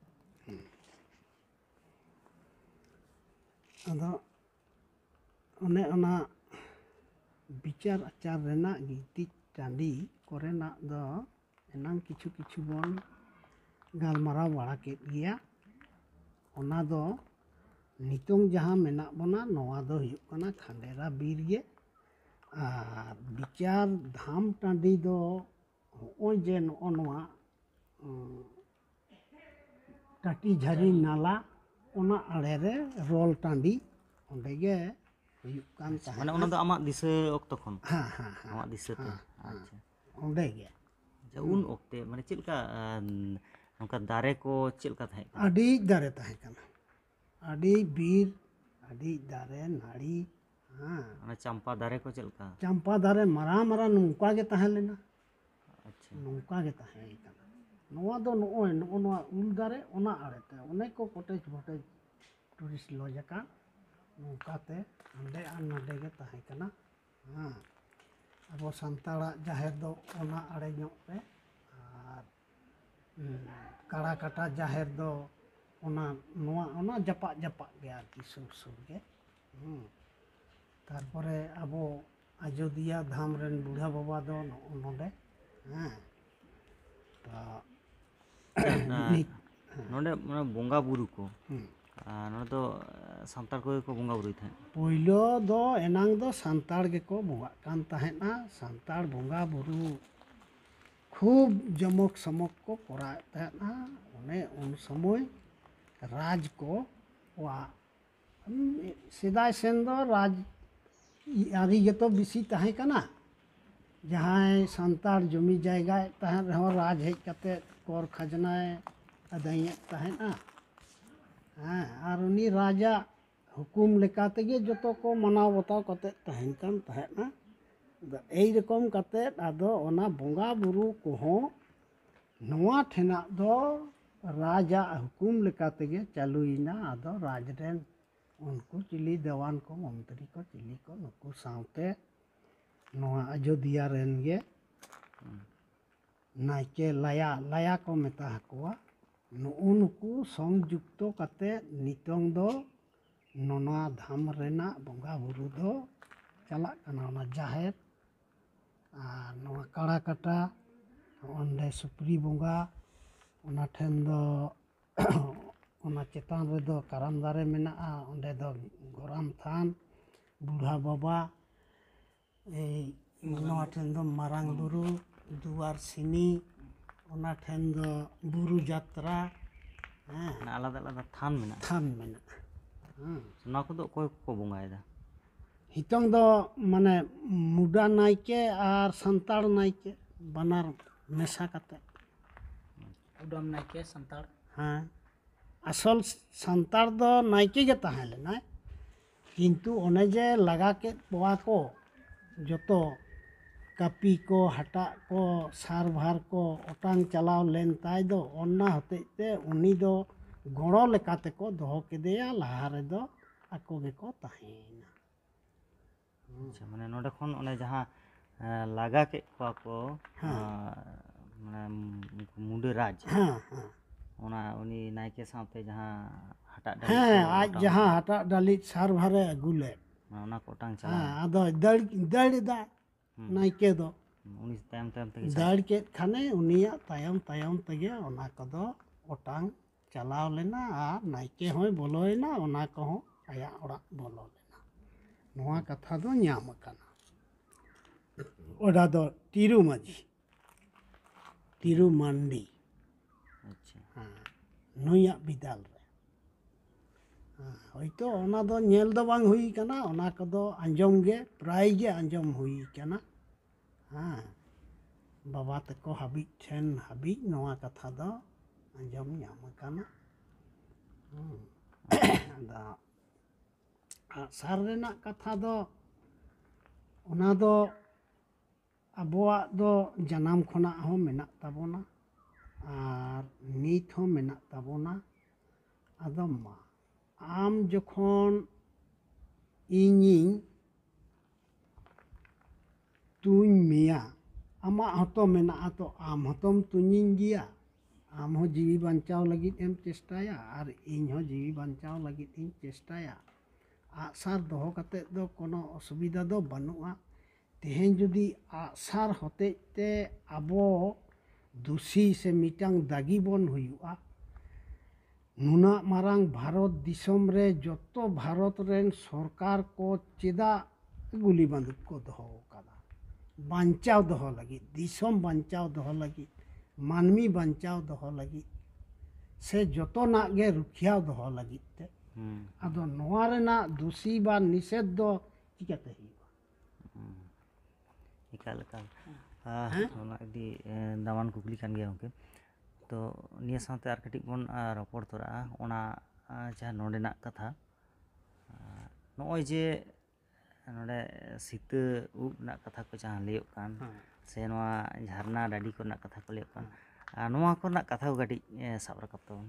ᱟᱫᱚ ᱚᱱᱮ ᱚᱱᱟ ᱵᱤᱪᱟᱨ ᱟᱪᱟᱨ ᱨᱮᱱᱟᱜ ᱜᱤᱛᱤᱡ ᱴᱟᱺᱰᱤ ᱠᱚᱨᱮᱱᱟᱜ ᱫᱚ ᱮᱱᱟᱝ ᱠᱤᱪᱷᱩ ᱠᱤᱪᱷᱩ ᱵᱚᱱ ᱜᱟᱞᱢᱟᱨᱟᱣ ᱵᱟᱲᱟ ᱠᱮᱫ ᱜᱮᱭᱟ ᱚᱱᱟ ᱫᱚ ᱱᱤᱛᱚᱝ ᱡᱟᱦᱟᱸ ᱢᱮᱱᱟᱜ ᱵᱚᱱᱟ ᱱᱚᱣᱟ ᱫᱚ ᱦᱩᱭᱩᱜ ᱠᱟᱱᱟ ᱠᱷᱟᱸᱰᱮᱨᱟ ᱵᱤᱨ ᱜᱮ ᱟᱨ ᱵᱤᱪᱟᱨ ᱫᱷᱟᱢ ᱴᱟᱺᱰᱤ ᱫᱚ ᱦᱚᱜᱼᱚᱭ ᱡᱮ ᱱᱚᱜᱼᱚ ᱱᱚᱣᱟ ᱴᱟᱴᱤ ᱡᱷᱟᱹᱨᱤ ᱱᱟᱞᱟ ᱚᱱᱟ ᱟᱲᱮᱨᱮ ᱨᱚᱞ ᱴᱟᱺᱰᱤ ᱚᱸᱰᱮ ᱜᱮ ᱦᱩᱭᱩᱜ ᱠᱟᱱ ᱛᱟᱦᱮᱸᱫ ᱢᱟᱱᱮ ᱚᱱᱟ ᱫᱚ ᱟᱢᱟᱜ ᱫᱤᱥᱟᱹ ᱚᱠᱛᱚ ᱠᱷᱚᱱ ᱦᱮᱸ ᱦᱮᱸ ᱦᱮᱸ ᱟᱢᱟᱜ ᱫᱤᱥᱟᱹᱛᱮ ᱟᱪᱪᱷᱟ ᱚᱸᱰᱮ ᱜᱮ ᱟᱪᱪᱷᱟ ᱩᱱ ᱚᱠᱛᱮ ᱢᱟᱱᱮ ᱪᱮᱫ ᱞᱮᱠᱟ ᱱᱚᱝᱠᱟ ᱫᱟᱨᱮ ᱠᱚ ᱪᱮᱫ ᱞᱮᱠᱟ ᱛᱟᱦᱮᱸ ᱠᱟᱱᱟ? ᱟᱹᱰᱤ ᱫᱟᱨᱮ ᱛᱟᱦᱮᱸ ᱠᱟᱱᱟ ᱟᱹᱰᱤ ᱵᱤᱨ ᱟᱹᱰᱤ ᱫᱟᱨᱮ ᱱᱟᱹᱲᱤ ᱦᱮᱸ ᱚᱱᱟ ᱪᱟᱢᱯᱟ ᱫᱟᱨᱮ ᱠᱚ ᱪᱮᱫ ᱞᱮᱠᱟ? ᱪᱟᱢᱯᱟ ᱫᱟᱨᱮ ᱢᱟᱨᱟᱝ ᱢᱟᱨᱟᱝ ᱱᱚᱝᱠᱟ ᱜᱮ ᱛᱟᱦᱮᱸ ᱞᱮᱱᱟ ᱟᱪᱪᱷᱟ ᱱᱚᱝᱠᱟ ᱜᱮ ᱛᱟᱦᱮᱸ ᱠᱟᱱᱟ ᱱᱚᱣᱟ ᱫᱚ ᱱᱚᱜᱼᱚᱭ ᱱᱚᱜᱼᱚ ᱱᱚᱣᱟ ᱩᱞ ᱫᱟᱨᱮ ᱚᱱᱟ ᱟᱲᱮᱛᱮ ᱚᱱᱮᱠ ᱠᱚ ᱠᱚᱴᱮᱡ ᱯᱷᱚᱴᱮᱡ ᱴᱩᱨᱤᱥᱴ ᱞᱚᱡᱽ ᱟᱠᱟᱱ ᱱᱚᱝᱠᱟᱛᱮ ᱦᱟᱸᱰᱮ ᱟᱨ ᱱᱟᱰᱮ ᱜᱮ ᱛᱟᱦᱮᱸ ᱠᱟᱱᱟ ᱦᱮᱸ ᱟᱵᱚ ᱥᱟᱱᱛᱟᱲᱟᱜ ᱡᱟᱦᱮᱨ ᱫᱚ ᱚᱱᱟ ᱟᱲᱮ ᱧᱚᱜ ᱨᱮ ᱟᱨ ᱠᱟᱲᱟ ᱠᱟᱴᱟ ᱡᱟᱦᱮᱨ ᱫᱚ ᱚᱱᱟ ᱱᱚᱣᱟ ᱚᱱᱟ ᱡᱟᱯᱟᱜ ᱡᱟᱯᱟᱜ ᱜᱮ ᱟᱨᱠᱤ ᱥᱩᱨ ᱥᱩᱨ ᱜᱮ ᱦᱮᱸ ᱛᱟᱨᱯᱚᱨᱮ ᱟᱵᱚ ᱟᱡᱚᱫᱤᱭᱟᱹ ᱫᱷᱟᱢ ᱨᱮᱱ ᱵᱩᱲᱦᱟ ᱵᱟᱵᱟ ᱫᱚ ᱱᱚᱜᱼᱚ ᱱᱚᱰᱮ ᱦᱮᱸ ᱱᱚᱰᱮ ᱢᱟᱱᱮ ᱵᱚᱸᱜᱟ ᱵᱩᱨᱩ ᱠᱚ ᱱᱚᱰᱮ ᱫᱚ ᱥᱟᱱᱛᱟᱲ ᱠᱚᱜᱮ ᱠᱚ ᱵᱚᱸᱜᱟ ᱵᱩᱨᱩᱭ ᱛᱟᱦᱮᱸᱫ? ᱯᱳᱭᱞᱳ ᱫᱚ ᱮᱱᱟᱝ ᱫᱚ ᱥᱟᱱᱛᱟᱲ ᱜᱮᱠᱚ ᱵᱚᱸᱜᱟᱜ ᱠᱟᱱ ᱛᱟᱦᱮᱸᱫᱼᱟ ᱥᱟᱱᱛᱟᱲ ᱵᱚᱸᱜᱟ ᱵᱩᱨᱩ ᱠᱷᱩᱵ ᱡᱚᱢᱚᱠ ᱥᱚᱢᱚᱠ ᱠᱚ ᱠᱚᱨᱟᱣᱮᱫ ᱛᱟᱦᱮᱸᱫᱼᱟ ᱚᱱᱮ ᱩᱱ ᱥᱚᱢᱚᱭ ᱨᱟᱡᱽ ᱠᱚ ᱣᱟᱜ ᱥᱮᱫᱟᱭ ᱥᱮᱱ ᱫᱚ ᱨᱟᱡᱽ ᱟᱹᱨᱤ ᱜᱮᱛᱚ ᱵᱮᱥᱤ ᱛᱟᱦᱮᱸ ᱠᱟᱱᱟ ᱡᱟᱦᱟᱸᱭ ᱥᱟᱱᱛᱟᱲ ᱡᱚᱢᱤ ᱡᱟᱭᱜᱟᱭ ᱛᱟᱦᱮᱸ ᱨᱮᱦᱚᱸ ᱨᱟᱡᱽ ᱦᱮᱡ ᱠᱟᱛᱮᱫ ᱠᱚᱨ ᱠᱷᱟᱡᱽᱱᱟᱭ ᱟᱹᱫᱟᱹᱭᱮᱫ ᱛᱟᱦᱮᱸᱫᱼᱟ ᱦᱮᱸ ᱟᱨ ᱩᱱᱤ ᱨᱟᱡᱟᱜ ᱦᱩᱠᱩᱢ ᱞᱮᱠᱟ ᱛᱮᱜᱮ ᱡᱚᱛᱚ ᱠᱚ ᱢᱟᱱᱟᱣ ᱵᱟᱛᱟᱣ ᱠᱟᱛᱮᱫ ᱛᱟᱦᱮᱱ ᱠᱟᱱ ᱛᱟᱦᱮᱸᱫᱼᱟ ᱮᱭ ᱨᱚᱠᱚᱢ ᱠᱟᱛᱮᱫ ᱟᱫᱚ ᱚᱱᱟ ᱵᱚᱸᱜᱟ ᱵᱩᱨᱩ ᱠᱚᱦᱚᱸ ᱱᱚᱣᱟ ᱴᱷᱮᱱᱟᱜ ᱫᱚ ᱨᱟᱡᱟᱜ ᱦᱩᱠᱩᱢ ᱞᱮᱠᱟ ᱛᱮᱜᱮ ᱪᱟᱹᱞᱩᱭᱮᱱᱟ ᱟᱫᱚ ᱨᱟᱡᱽ ᱨᱮᱱ ᱩᱱᱠᱩ ᱪᱤᱞᱤ ᱫᱮᱣᱟᱱ ᱠᱚ ᱢᱚᱱᱛᱨᱤ ᱠᱚ ᱪᱤᱞᱤ ᱠᱚ ᱱᱩᱠᱩ ᱥᱟᱶᱛᱮ ᱱᱚᱣᱟ ᱟᱡᱚᱫᱤᱭᱟᱹ ᱨᱮᱱ ᱜᱮ ᱱᱟᱭᱠᱮ ᱞᱟᱭᱟ ᱞᱟᱭᱟ ᱠᱚ ᱢᱮᱛᱟ ᱟᱠᱚᱣᱟ ᱱᱩᱜᱩ ᱱᱩᱠᱩ ᱥᱚᱝᱡᱩᱠᱛᱚ ᱠᱟᱛᱮᱫ ᱱᱤᱛᱚᱝ ᱫᱚ ᱱᱚᱣᱟ ᱫᱷᱟᱢ ᱨᱮᱱᱟᱜ ᱵᱚᱸᱜᱟ ᱵᱩᱨᱩ ᱫᱚ ᱪᱟᱞᱟᱜ ᱠᱟᱱᱟ ᱚᱱᱟ ᱡᱟᱦᱮᱨ ᱟᱨ ᱱᱚᱣᱟ ᱠᱟᱲᱟ ᱠᱟᱴᱟ ᱚᱸᱰᱮ ᱥᱩᱠᱨᱤ ᱵᱚᱸᱜᱟ ᱚᱱᱟ ᱴᱷᱮᱱ ᱫᱚ ᱚᱱᱟ ᱪᱮᱛᱟᱱ ᱨᱮᱫᱚ ᱠᱟᱨᱟᱢ ᱫᱟᱨᱮ ᱢᱮᱱᱟᱜᱼᱟ ᱚᱸᱰᱮ ᱫᱚ ᱜᱚᱨᱟᱢ ᱛᱷᱟᱱ ᱵᱩᱲᱦᱟ ᱵᱟᱵᱟ ᱮᱭ ᱱᱚᱣᱟ ᱴᱷᱮᱱ ᱫᱚ ᱢᱟᱨᱟᱝ ᱵᱩᱨᱩ ᱫᱩᱣᱟᱨ ᱥᱤᱱᱤ ᱚᱱᱟ ᱴᱷᱮᱱ ᱫᱚ ᱵᱩᱨᱩ ᱡᱟᱛᱨᱟ ᱦᱮᱸ ᱟᱞᱟᱫᱟ ᱟᱞᱟᱫᱟ ᱛᱷᱟᱱ ᱢᱮᱱᱟᱜᱼᱟ ᱛᱷᱟᱱ ᱢᱮᱱᱟᱜᱼᱟ ᱦᱮᱸ ᱱᱚᱣᱟ ᱠᱚᱫᱚ ᱚᱠᱚᱭ ᱠᱚᱠᱚ ᱵᱚᱸᱜᱟᱭᱮᱫᱟ? ᱱᱤᱛᱚᱝ ᱫᱚ ᱢᱟᱱᱮ ᱢᱩᱰᱟ ᱱᱟᱭᱠᱮ ᱟᱨ ᱥᱟᱱᱛᱟᱲ ᱱᱟᱭᱠᱮ ᱵᱟᱱᱟᱨ ᱢᱮᱥᱟ ᱠᱟᱛᱮ ᱠᱩᱰᱟᱹᱢ ᱱᱟᱭᱠᱮ ᱥᱟᱱᱛᱟᱲ ᱦᱮᱸ ᱟᱥᱚᱞ ᱥᱟᱱᱛᱟᱲ ᱫᱚ ᱱᱟᱭᱠᱮ ᱜᱮ ᱛᱟᱦᱮᱸ ᱞᱮᱱᱟᱭ ᱠᱤᱱᱛᱩ ᱚᱱᱮ ᱡᱮ ᱞᱟᱜᱟ ᱠᱮᱫ ᱠᱚᱣᱟ ᱠᱚ ᱡᱚᱛᱚ ᱠᱟᱹᱯᱤ ᱠᱚ ᱦᱟᱴᱟᱜ ᱠᱚ ᱥᱟᱨᱵᱷᱟᱨ ᱠᱚ ᱚᱴᱟᱝ ᱪᱟᱞᱟᱣ ᱞᱮᱱ ᱛᱟᱭ ᱫᱚ ᱚᱱᱟ ᱦᱚᱛᱮᱡ ᱛᱮ ᱩᱱᱤ ᱫᱚ ᱜᱚᱲᱚ ᱞᱮᱠᱟ ᱛᱮᱠᱚ ᱫᱚᱦᱚ ᱠᱮᱫᱮᱭᱟ ᱞᱟᱦᱟ ᱨᱮᱫᱚ ᱟᱠᱚ ᱜᱮᱠᱚ ᱛᱟᱦᱮᱸᱭᱮᱱᱟ ᱟᱪᱪᱷᱟ ᱢᱟᱱᱮ ᱱᱚᱰᱮ ᱠᱷᱚᱱ ᱚᱱᱮ ᱡᱟᱦᱟᱸ ᱞᱟᱜᱟ ᱠᱮᱫ ᱠᱚᱣᱟ ᱠᱚ ᱢᱟᱱᱮ ᱢᱩᱰᱟᱹ ᱨᱟᱡᱽ ᱦᱮᱸ ᱦᱮᱸ ᱚᱱᱟ ᱩᱱᱤ ᱱᱟᱭᱠᱮ ᱥᱟᱶᱛᱮ ᱡᱟᱦᱟᱸ ᱦᱟᱴᱟᱜ ᱰᱟᱹᱞᱤᱡ ᱦᱮᱸ ᱠᱚ ᱟᱡ ᱚᱴᱟᱝ ᱡᱟᱦᱟᱸ ᱦᱟᱴᱟᱜ ᱰᱟᱹᱞᱤᱡ ᱥᱟᱨᱵᱷᱟᱨᱮ ᱟᱹᱜᱩ ᱞᱮᱫ ᱚᱱᱟ ᱠᱚ ᱚᱴᱟᱝ ᱦᱮᱸ ᱪᱟᱞᱟᱣ ᱟᱫᱚ ᱫᱟᱹᱲ ᱫᱟᱹᱲ ᱮᱫᱟᱭ ᱱᱟᱭᱠᱮ ᱫᱚ ᱩᱱᱤ ᱛᱟᱭᱚᱢ ᱛᱟᱭᱚᱢ ᱛᱮᱜᱮ ᱥᱟᱵ ᱫᱟᱹᱲ ᱠᱮᱫ ᱠᱷᱟᱱᱮ ᱩᱱᱤᱭᱟᱜ ᱛᱟᱭᱚᱢ ᱛᱟᱭᱚᱢ ᱛᱮᱜᱮ ᱚᱱᱟ ᱠᱚᱫᱚ ᱚᱴᱟᱝ ᱪᱟᱞᱟᱣ ᱞᱮᱱᱟ ᱟᱨ ᱱᱟᱭᱠᱮ ᱦᱚᱸᱭ ᱵᱚᱞᱚᱭᱮᱱᱟ ᱚᱱᱟ ᱠᱚᱦᱚᱸ ᱟᱭᱟᱜ ᱚᱲᱟᱜ ᱵᱚᱞᱚ ᱞᱮᱱᱟ ᱱᱚᱣᱟ ᱠᱟᱛᱷᱟ ᱫᱚ ᱧᱟᱢ ᱟᱠᱟᱱᱟ ᱚᱱᱟ ᱫᱚ ᱛᱤᱨᱩ ᱢᱟᱹᱡᱷᱤ ᱛᱤᱨᱩ ᱢᱟᱱᱰᱤ ᱟᱪᱪᱷᱟ ᱱᱩᱭᱟᱜ ᱵᱤᱫᱟᱹᱞ ᱨᱮ ᱦᱚᱭᱛᱳ ᱚᱱᱟ ᱫᱚ ᱧᱮᱞ ᱫᱚ ᱵᱟᱝ ᱦᱩᱭ ᱠᱟᱱᱟ ᱚᱱᱟ ᱠᱚᱫᱚ ᱟᱸᱡᱚᱢ ᱜᱮ ᱯᱨᱟᱭ ᱜᱮ ᱟᱸᱡᱚᱢ ᱦᱩᱭ ᱠᱟᱱᱟ ᱦᱮᱸ ᱵᱟᱵᱟ ᱛᱟᱠᱚ ᱦᱟᱹᱵᱤᱡ ᱴᱷᱮᱱ ᱦᱟᱹᱵᱤᱡ ᱱᱚᱣᱟ ᱠᱟᱛᱷᱟ ᱫᱚ ᱟᱸᱡᱚᱢ ᱧᱟᱢ ᱟᱠᱟᱱᱟ ᱟᱫᱚ ᱟᱜᱼᱥᱟᱨ ᱨᱮᱱᱟᱜ ᱠᱟᱛᱷᱟ ᱫᱚ ᱚᱱᱟ ᱫᱚ ᱟᱵᱚᱣᱟᱜ ᱫᱚ ᱡᱟᱱᱟᱢ ᱠᱷᱚᱱᱟᱜ ᱦᱚᱸ ᱢᱮᱱᱟᱜ ᱛᱟᱵᱚᱱᱟ ᱟᱨ ᱱᱤᱛ ᱦᱚᱸ ᱢᱮᱱᱟᱜ ᱛᱟᱵᱚᱱᱟ ᱟᱫᱚ ᱢᱟ ᱟᱢ ᱡᱚᱠᱷᱚᱱ ᱤᱧᱤᱧ ᱛᱩᱧ ᱢᱮᱭᱟ ᱟᱢᱟᱜ ᱦᱚᱸᱛᱚ ᱢᱮᱱᱟᱜᱼᱟ ᱛᱚ ᱟᱢ ᱦᱚᱸᱛᱚᱢ ᱛᱩᱧᱤᱧ ᱜᱮᱭᱟ ᱟᱢ ᱦᱚᱸ ᱡᱤᱣᱤ ᱵᱟᱧᱪᱟᱣ ᱞᱟᱹᱜᱤᱫ ᱮᱢ ᱪᱮᱥᱴᱟᱭᱟ ᱟᱨ ᱤᱧ ᱦᱚᱸ ᱡᱤᱣᱤ ᱵᱟᱧᱪᱟᱣ ᱞᱟᱹᱜᱤᱫ ᱤᱧ ᱪᱮᱥᱴᱟᱭᱟ ᱟᱜᱼᱥᱟᱨ ᱫᱚᱦᱚ ᱠᱟᱛᱮᱫ ᱫᱚ ᱠᱳᱱᱳ ᱚᱥᱩᱵᱤᱫᱟ ᱫᱚ ᱵᱟᱹᱱᱩᱜᱼᱟ ᱛᱮᱦᱮᱧ ᱡᱩᱫᱤ ᱟᱜᱼᱥᱟᱨ ᱦᱚᱛᱮᱡ ᱛᱮ ᱟᱵᱚ ᱫᱩᱥᱤ ᱥᱮ ᱢᱤᱫᱴᱟᱝ ᱫᱟᱹᱜᱤ ᱵᱚᱱ ᱦᱩᱭᱩᱜᱼᱟ ᱱᱩᱱᱟᱹᱜ ᱢᱟᱨᱟᱝ ᱵᱷᱟᱨᱚᱛ ᱫᱤᱥᱚᱢ ᱨᱮ ᱡᱚᱛᱚ ᱵᱷᱟᱨᱚᱛ ᱨᱮᱱ ᱥᱚᱨᱠᱟᱨ ᱠᱚ ᱪᱮᱫᱟᱜ ᱜᱩᱞᱤ ᱵᱟᱹᱫᱩᱠ ᱠᱚ ᱫᱚᱦᱚ ᱟᱠᱟᱫᱟ ᱵᱟᱧᱪᱟᱣ ᱫᱚᱦᱚ ᱞᱟᱹᱜᱤᱫ ᱫᱤᱥᱚᱢ ᱵᱟᱧᱪᱟᱣ ᱫᱚᱦᱚ ᱞᱟᱹᱜᱤᱫ ᱢᱟᱹᱱᱢᱤ ᱵᱟᱧᱪᱟᱣ ᱫᱚᱦᱚ ᱞᱟᱹᱜᱤᱫ ᱥᱮ ᱡᱚᱛᱚᱱᱟᱜ ᱜᱮ ᱨᱩᱠᱷᱤᱭᱟᱹ ᱫᱚᱦᱚ ᱞᱟᱹᱜᱤᱫ ᱛᱮ ᱟᱫᱚ ᱱᱚᱣᱟ ᱨᱮᱱᱟᱜ ᱫᱩᱥᱤ ᱵᱟ ᱱᱤষᱮধ ᱫᱚ ᱪᱤᱠᱟᱹᱛᱮ ᱦᱩᱭᱩᱜᱼᱟ ᱮᱠᱟᱞ ᱮᱠᱟᱞ ᱚᱱᱟ ᱟᱹᱰᱤ ᱫᱟᱢᱟᱱ ᱠᱩᱠᱞᱤ ᱠᱟᱱ ᱜᱮᱭᱟ ᱜᱚᱢᱠᱮ ᱛᱚ ᱱᱤᱭᱟᱹ ᱥᱟᱶᱛᱮ ᱟᱨ ᱠᱟᱹᱴᱤᱡ ᱵᱚᱱ ᱨᱚᱯᱚᱲ ᱛᱚᱨᱟᱜᱼᱟ ᱚᱱᱟ ᱡᱟᱦᱟᱸ ᱱᱚᱰᱮᱱᱟᱜ ᱠᱟᱛᱷᱟ ᱱᱚᱜᱼᱚᱭ ᱡᱮ ᱱᱚᱰᱮ ᱥᱤᱛᱟᱹ ᱩᱵ ᱨᱮᱱᱟᱜ ᱠᱟᱛᱷᱟ ᱠᱚ ᱡᱟᱦᱟᱸ ᱞᱟᱹᱭᱚᱜ ᱠᱟᱱ ᱥᱮ ᱱᱚᱣᱟ ᱡᱷᱟᱨᱱᱟ ᱰᱟᱹᱰᱤ ᱠᱚᱨᱮᱱᱟᱜ ᱠᱟᱛᱷᱟ ᱠᱚ ᱞᱟᱹᱭᱚᱜ ᱠᱟᱱ ᱱᱚᱣᱟ ᱠᱚᱨᱮᱱᱟᱜ ᱠᱟᱛᱷᱟ ᱠᱚ ᱠᱟᱹᱴᱤᱡ ᱥᱟᱵ ᱨᱟᱠᱟᱵ ᱛᱟᱵᱚᱱ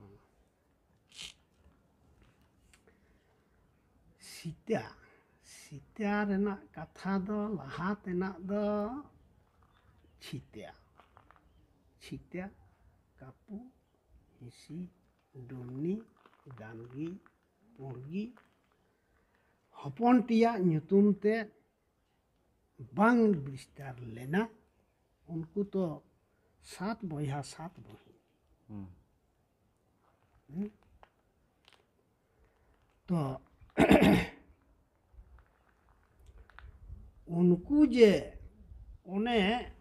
ᱥᱤᱛᱟ ᱥᱤᱛᱟ ᱨᱮᱱᱟᱜ ᱠᱟᱛᱷᱟ ᱫᱚ ᱞᱟᱦᱟ ᱛᱮᱱᱟᱜ ᱫᱚ ᱪᱷᱤᱛᱟ ᱪᱷᱤᱛᱟ ᱠᱟᱹᱯᱩ ᱦᱤᱸᱥᱤ ᱰᱩᱢᱱᱤ ᱰᱟᱝᱜᱤ ᱯᱩᱲᱜᱤ ᱦᱚᱯᱚᱱ ᱛᱮᱭᱟᱜ ᱧᱩᱛᱩᱢ ᱛᱮ ᱵᱟᱝ ᱵᱤᱥᱛᱟᱨ ᱞᱮᱱᱟ ᱩᱱᱠᱩ ᱛᱚ ᱥᱟᱛ ᱵᱚᱭᱦᱟ ᱥᱟᱛ ᱵᱚᱦᱤᱱ ᱛᱚ ᱩᱱᱠᱩ ᱡᱮ ᱚᱱᱮ